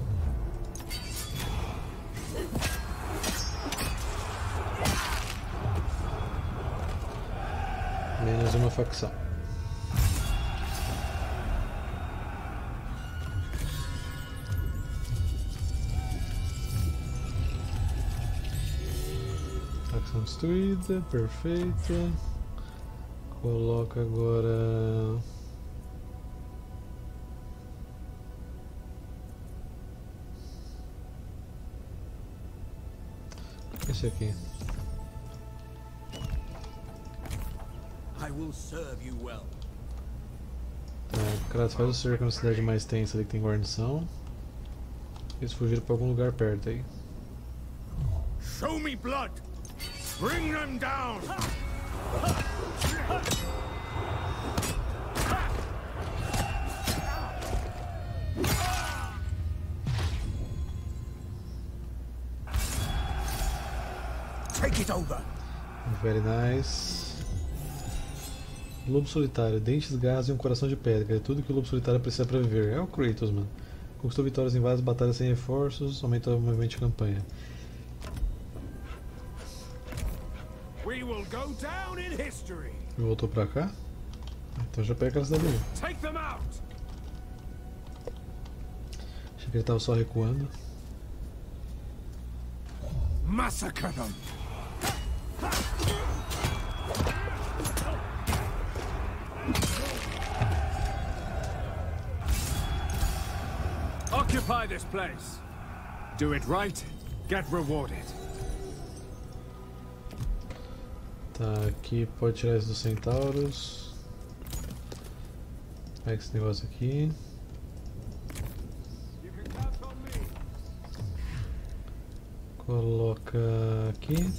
Menos uma facção. Facção destruída, perfeito. Coloca agora. Esse aqui. I will serve you well. Kratos, faz o cerco na cidade mais tensa ali que tem guarnição. Eles fugiram pra algum lugar perto aí. Show me blood! Bring them down! Take it over. Very nice. Lobo solitário, dentes, garras e um coração de pedra. É tudo que o lobo solitário precisa pra viver. É o Kratos, mano. Conquistou vitórias em várias batalhas sem reforços, aumentou o movimento de campanha. We will go down in history. Voltou pra cá? Então já pega aquela cidade ali. Take them out. Achei que ele tava só recuando. Massacre them. Occupy this place. Do it right, get rewarded. Tá, aqui pode tirar isso dos centauros. Pega esse negócio aqui. You can count on me. Coloca aqui.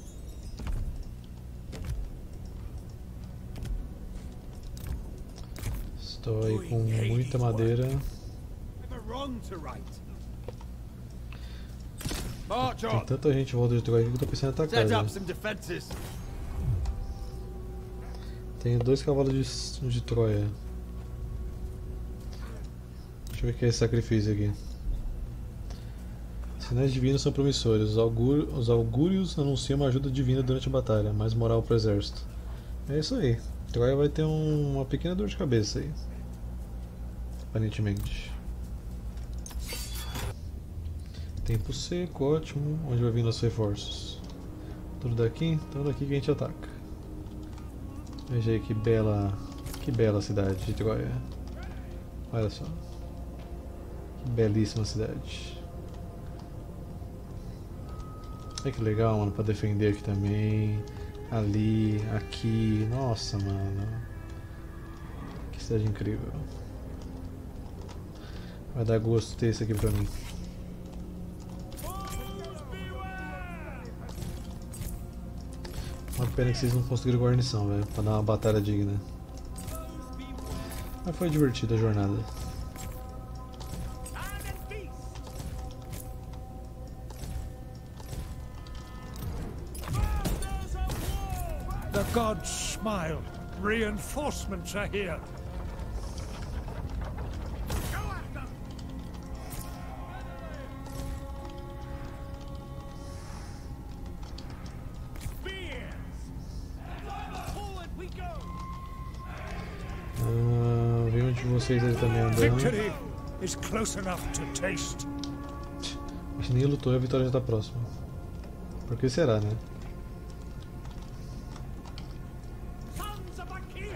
Estou aí com muita madeira. Have a wrong to right. March Tem on. tanta gente em volta de Troia aqui que eu tô pensando em atacar. Set Já. up some defenses. Tenho 2 cavalos de Troia. Deixa eu ver o que é esse sacrifício aqui. Sinais divinos são promissores. Os augúrios anunciam uma ajuda divina durante a batalha. Mais moral pro exército. É isso aí. Troia vai ter uma pequena dor de cabeça aí. Aparentemente. Tempo seco, ótimo. Onde vai vir nossos reforços? Tudo daqui? Então daqui que a gente ataca. Veja aí que bela cidade de Troia. Olha só. Que belíssima cidade. Olha que legal, mano, pra defender aqui também. Ali, aqui. Nossa, mano. Que cidade incrível. Vai dar gosto ter isso aqui pra mim. Uma pena que vocês não conseguiram guarnição, velho, pra dar uma batalha digna. Mas foi divertida a jornada. The gods smile. Reinforcements are here. Go at them! Spears! Forward we go! Vi um de vocês aí também andando. Victory is close enough to taste. Acho que ninguém lutou e a vitória já tá próxima. Por que será, né? Sons of Achaea!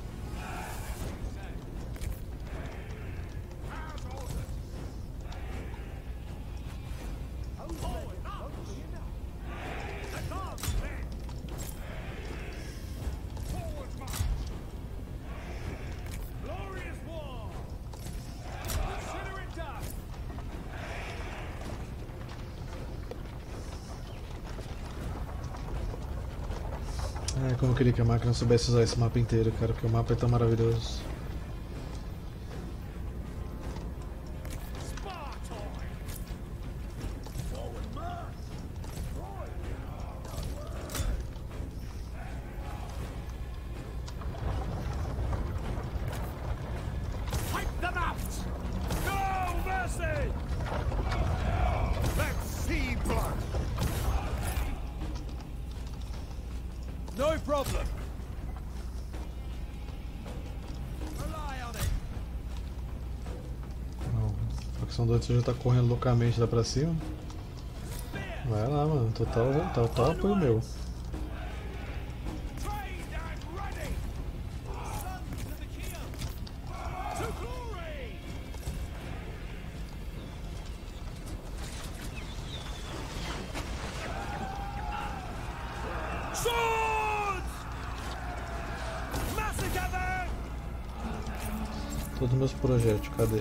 As ordered. Forward, up! Advance, men! Forward march! Glorious war! Consider it done! Como eu queria que a máquina soubesse usar esse mapa inteiro, cara, porque o mapa é tão maravilhoso. Spartoid! Forward march! Wipe them out! No mercy! Let's see blood! No problem. Rely on it. A facção do outro já tá correndo loucamente lá pra cima. Vai lá, mano. Total apoio meu. Trained and ready! Sons of Achaea! To glory! Swords! Massacre them! Todos meus projéteis, cadê?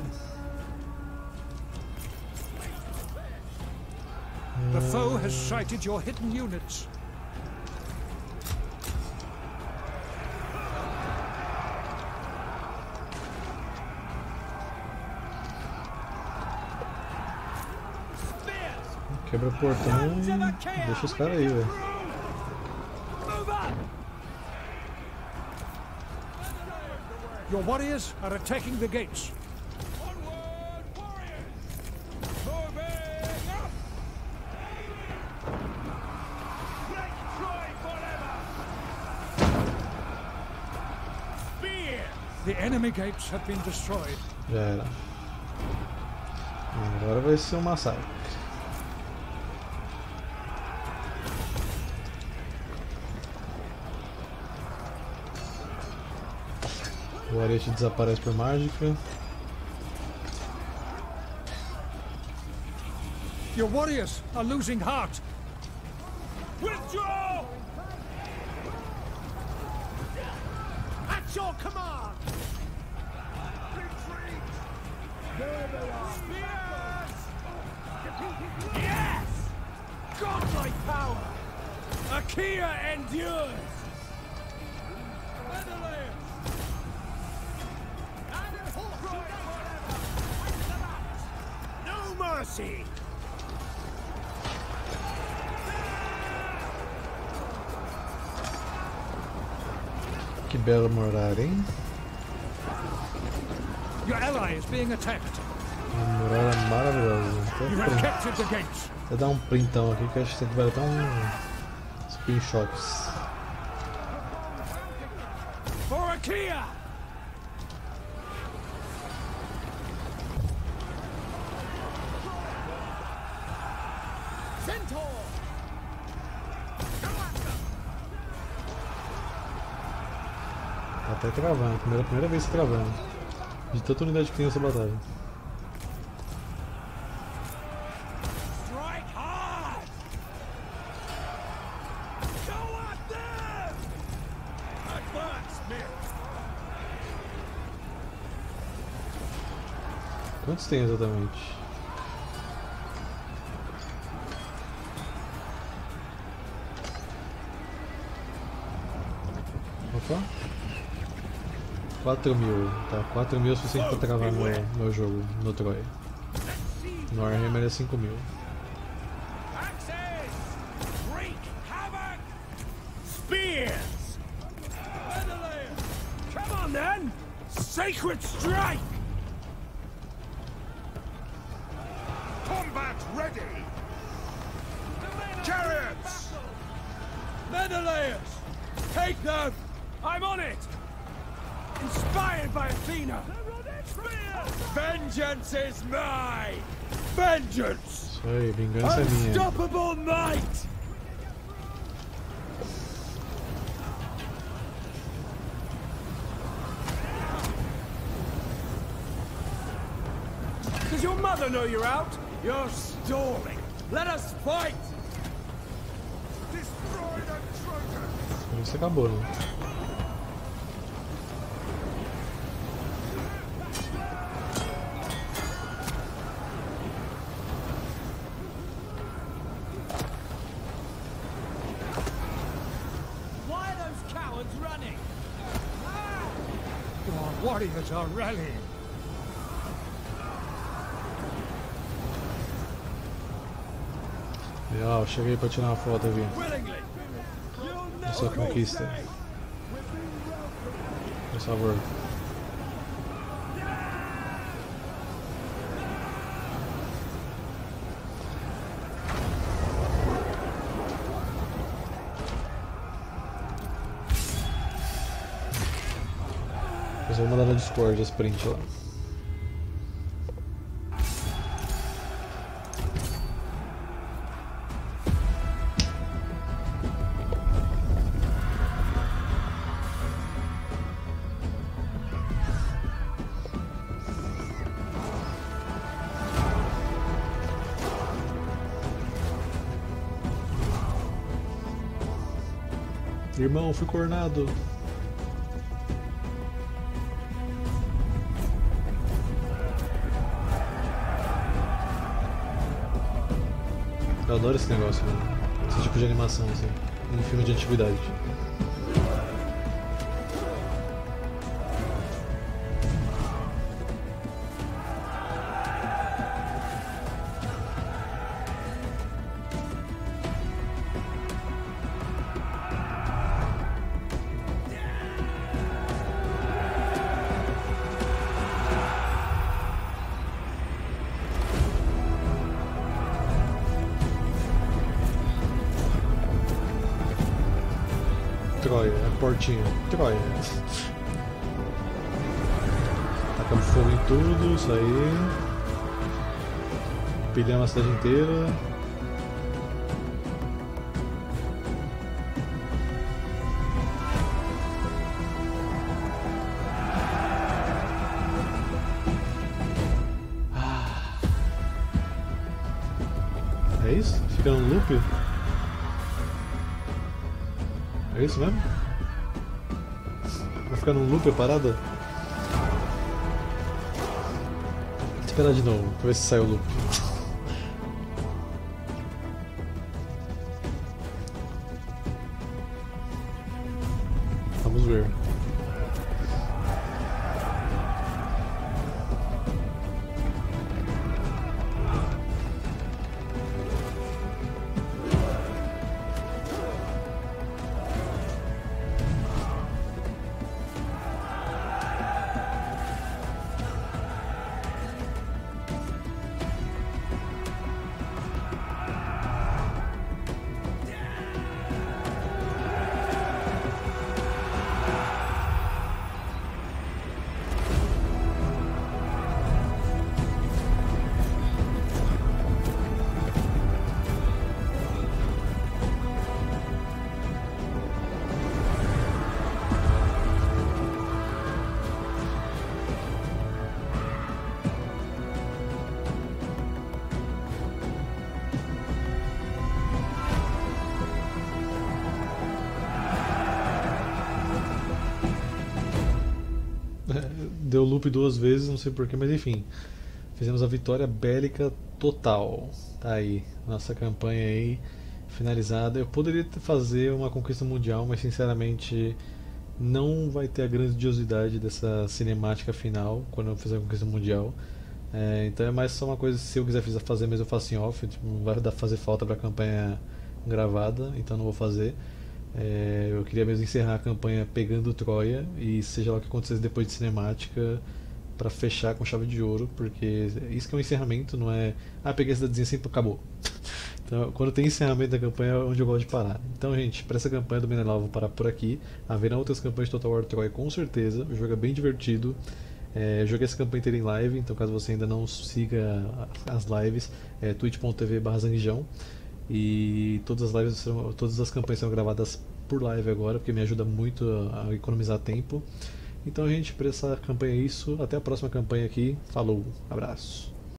The foe has sighted your hidden units. Quebra o portão e deixa os caras aí, velho. Move up! Your warriors are attacking the gates. Onward, warriors! Moving up! Let Troy forever! Spear! The enemy gates have been destroyed. Já era. Agora vai ser um massacre. O arete desaparece por mágica. Your warriors are losing heart. Withdraw! At your command! Retreat! There they are! Spears! Yes! Godlike power! Achaea endures! Netherlands! No mercy! Que bela muralha, hein? Your ally is being attacked. Uma muralha maravilhosa. You have captured the gates. Vou dar um printão aqui que eu acho que vai dar um screenshots. For Achaea! Centaur! Tá até travando, primeira vez travando. De tanta unidade que tem nessa batalha. Strike hard! Go at them! Advance, men! Quantos tem exatamente? Opa! 4.000, tá? 4.000 é o suficiente pra travar meu jogo no Troy. No Warhammer é 5.000. Axes! Wreak havoc! Spears! then! Sacred strike! Combat ready! Chariots! Menelaus! Take them! I'm on it! Inspired by Athena! Vengeance is mine! Vengeance! Isso aí, vingança é minha. Unstoppable might! Does your mother know you're out? You're stalling. Let us fight! Destroy the Trojans! Isso acabou, né? Why are those cowards running? Our warriors are rallying. Legal, cheguei pra tirar uma foto aqui. Willingly! Essa conquista. Por favor. Depois eu vou mandar no Discord esse print lá. Irmão, fui cornado. Eu adoro esse negócio, mano. Esse tipo de animação, assim, em filme de antiguidade. Troia, a portinha. Troia. Tacamos fogo em tudo, isso aí. Pilhamos a cidade inteira. É isso? Fica no loop? É isso mesmo? Vai ficar num loop a parada? Vou esperar de novo, pra ver se sai o loop. Vamos ver. Deu loop duas vezes, não sei porquê, mas enfim. Fizemos a vitória bélica total. Tá aí, nossa campanha aí finalizada. Eu poderia fazer uma conquista mundial, mas sinceramente não vai ter a grandiosidade dessa cinemática final quando eu fizer a conquista mundial. Então é mais só uma coisa, se eu quiser fazer mesmo eu faço em off, tipo, não vai fazer falta pra campanha gravada, então não vou fazer. Eu queria mesmo encerrar a campanha pegando Troia e seja lá o que acontecesse depois de cinemática pra fechar com chave de ouro, porque isso que é um encerramento, não é peguei a cidadezinha assim, acabou. Então, quando tem encerramento da campanha é onde eu gosto de parar. Então, gente, para essa campanha do Menelau eu vou parar por aqui. Haverá outras campanhas de Total War Troia com certeza. O jogo é bem divertido. Eu joguei essa campanha inteira em live, então caso você ainda não siga as lives, é twitch.tv/zanguijão. E todas as campanhas serão gravadas por live agora, porque me ajuda muito a economizar tempo. Então, gente, para essa campanha é isso. Até a próxima campanha aqui. Falou, abraço.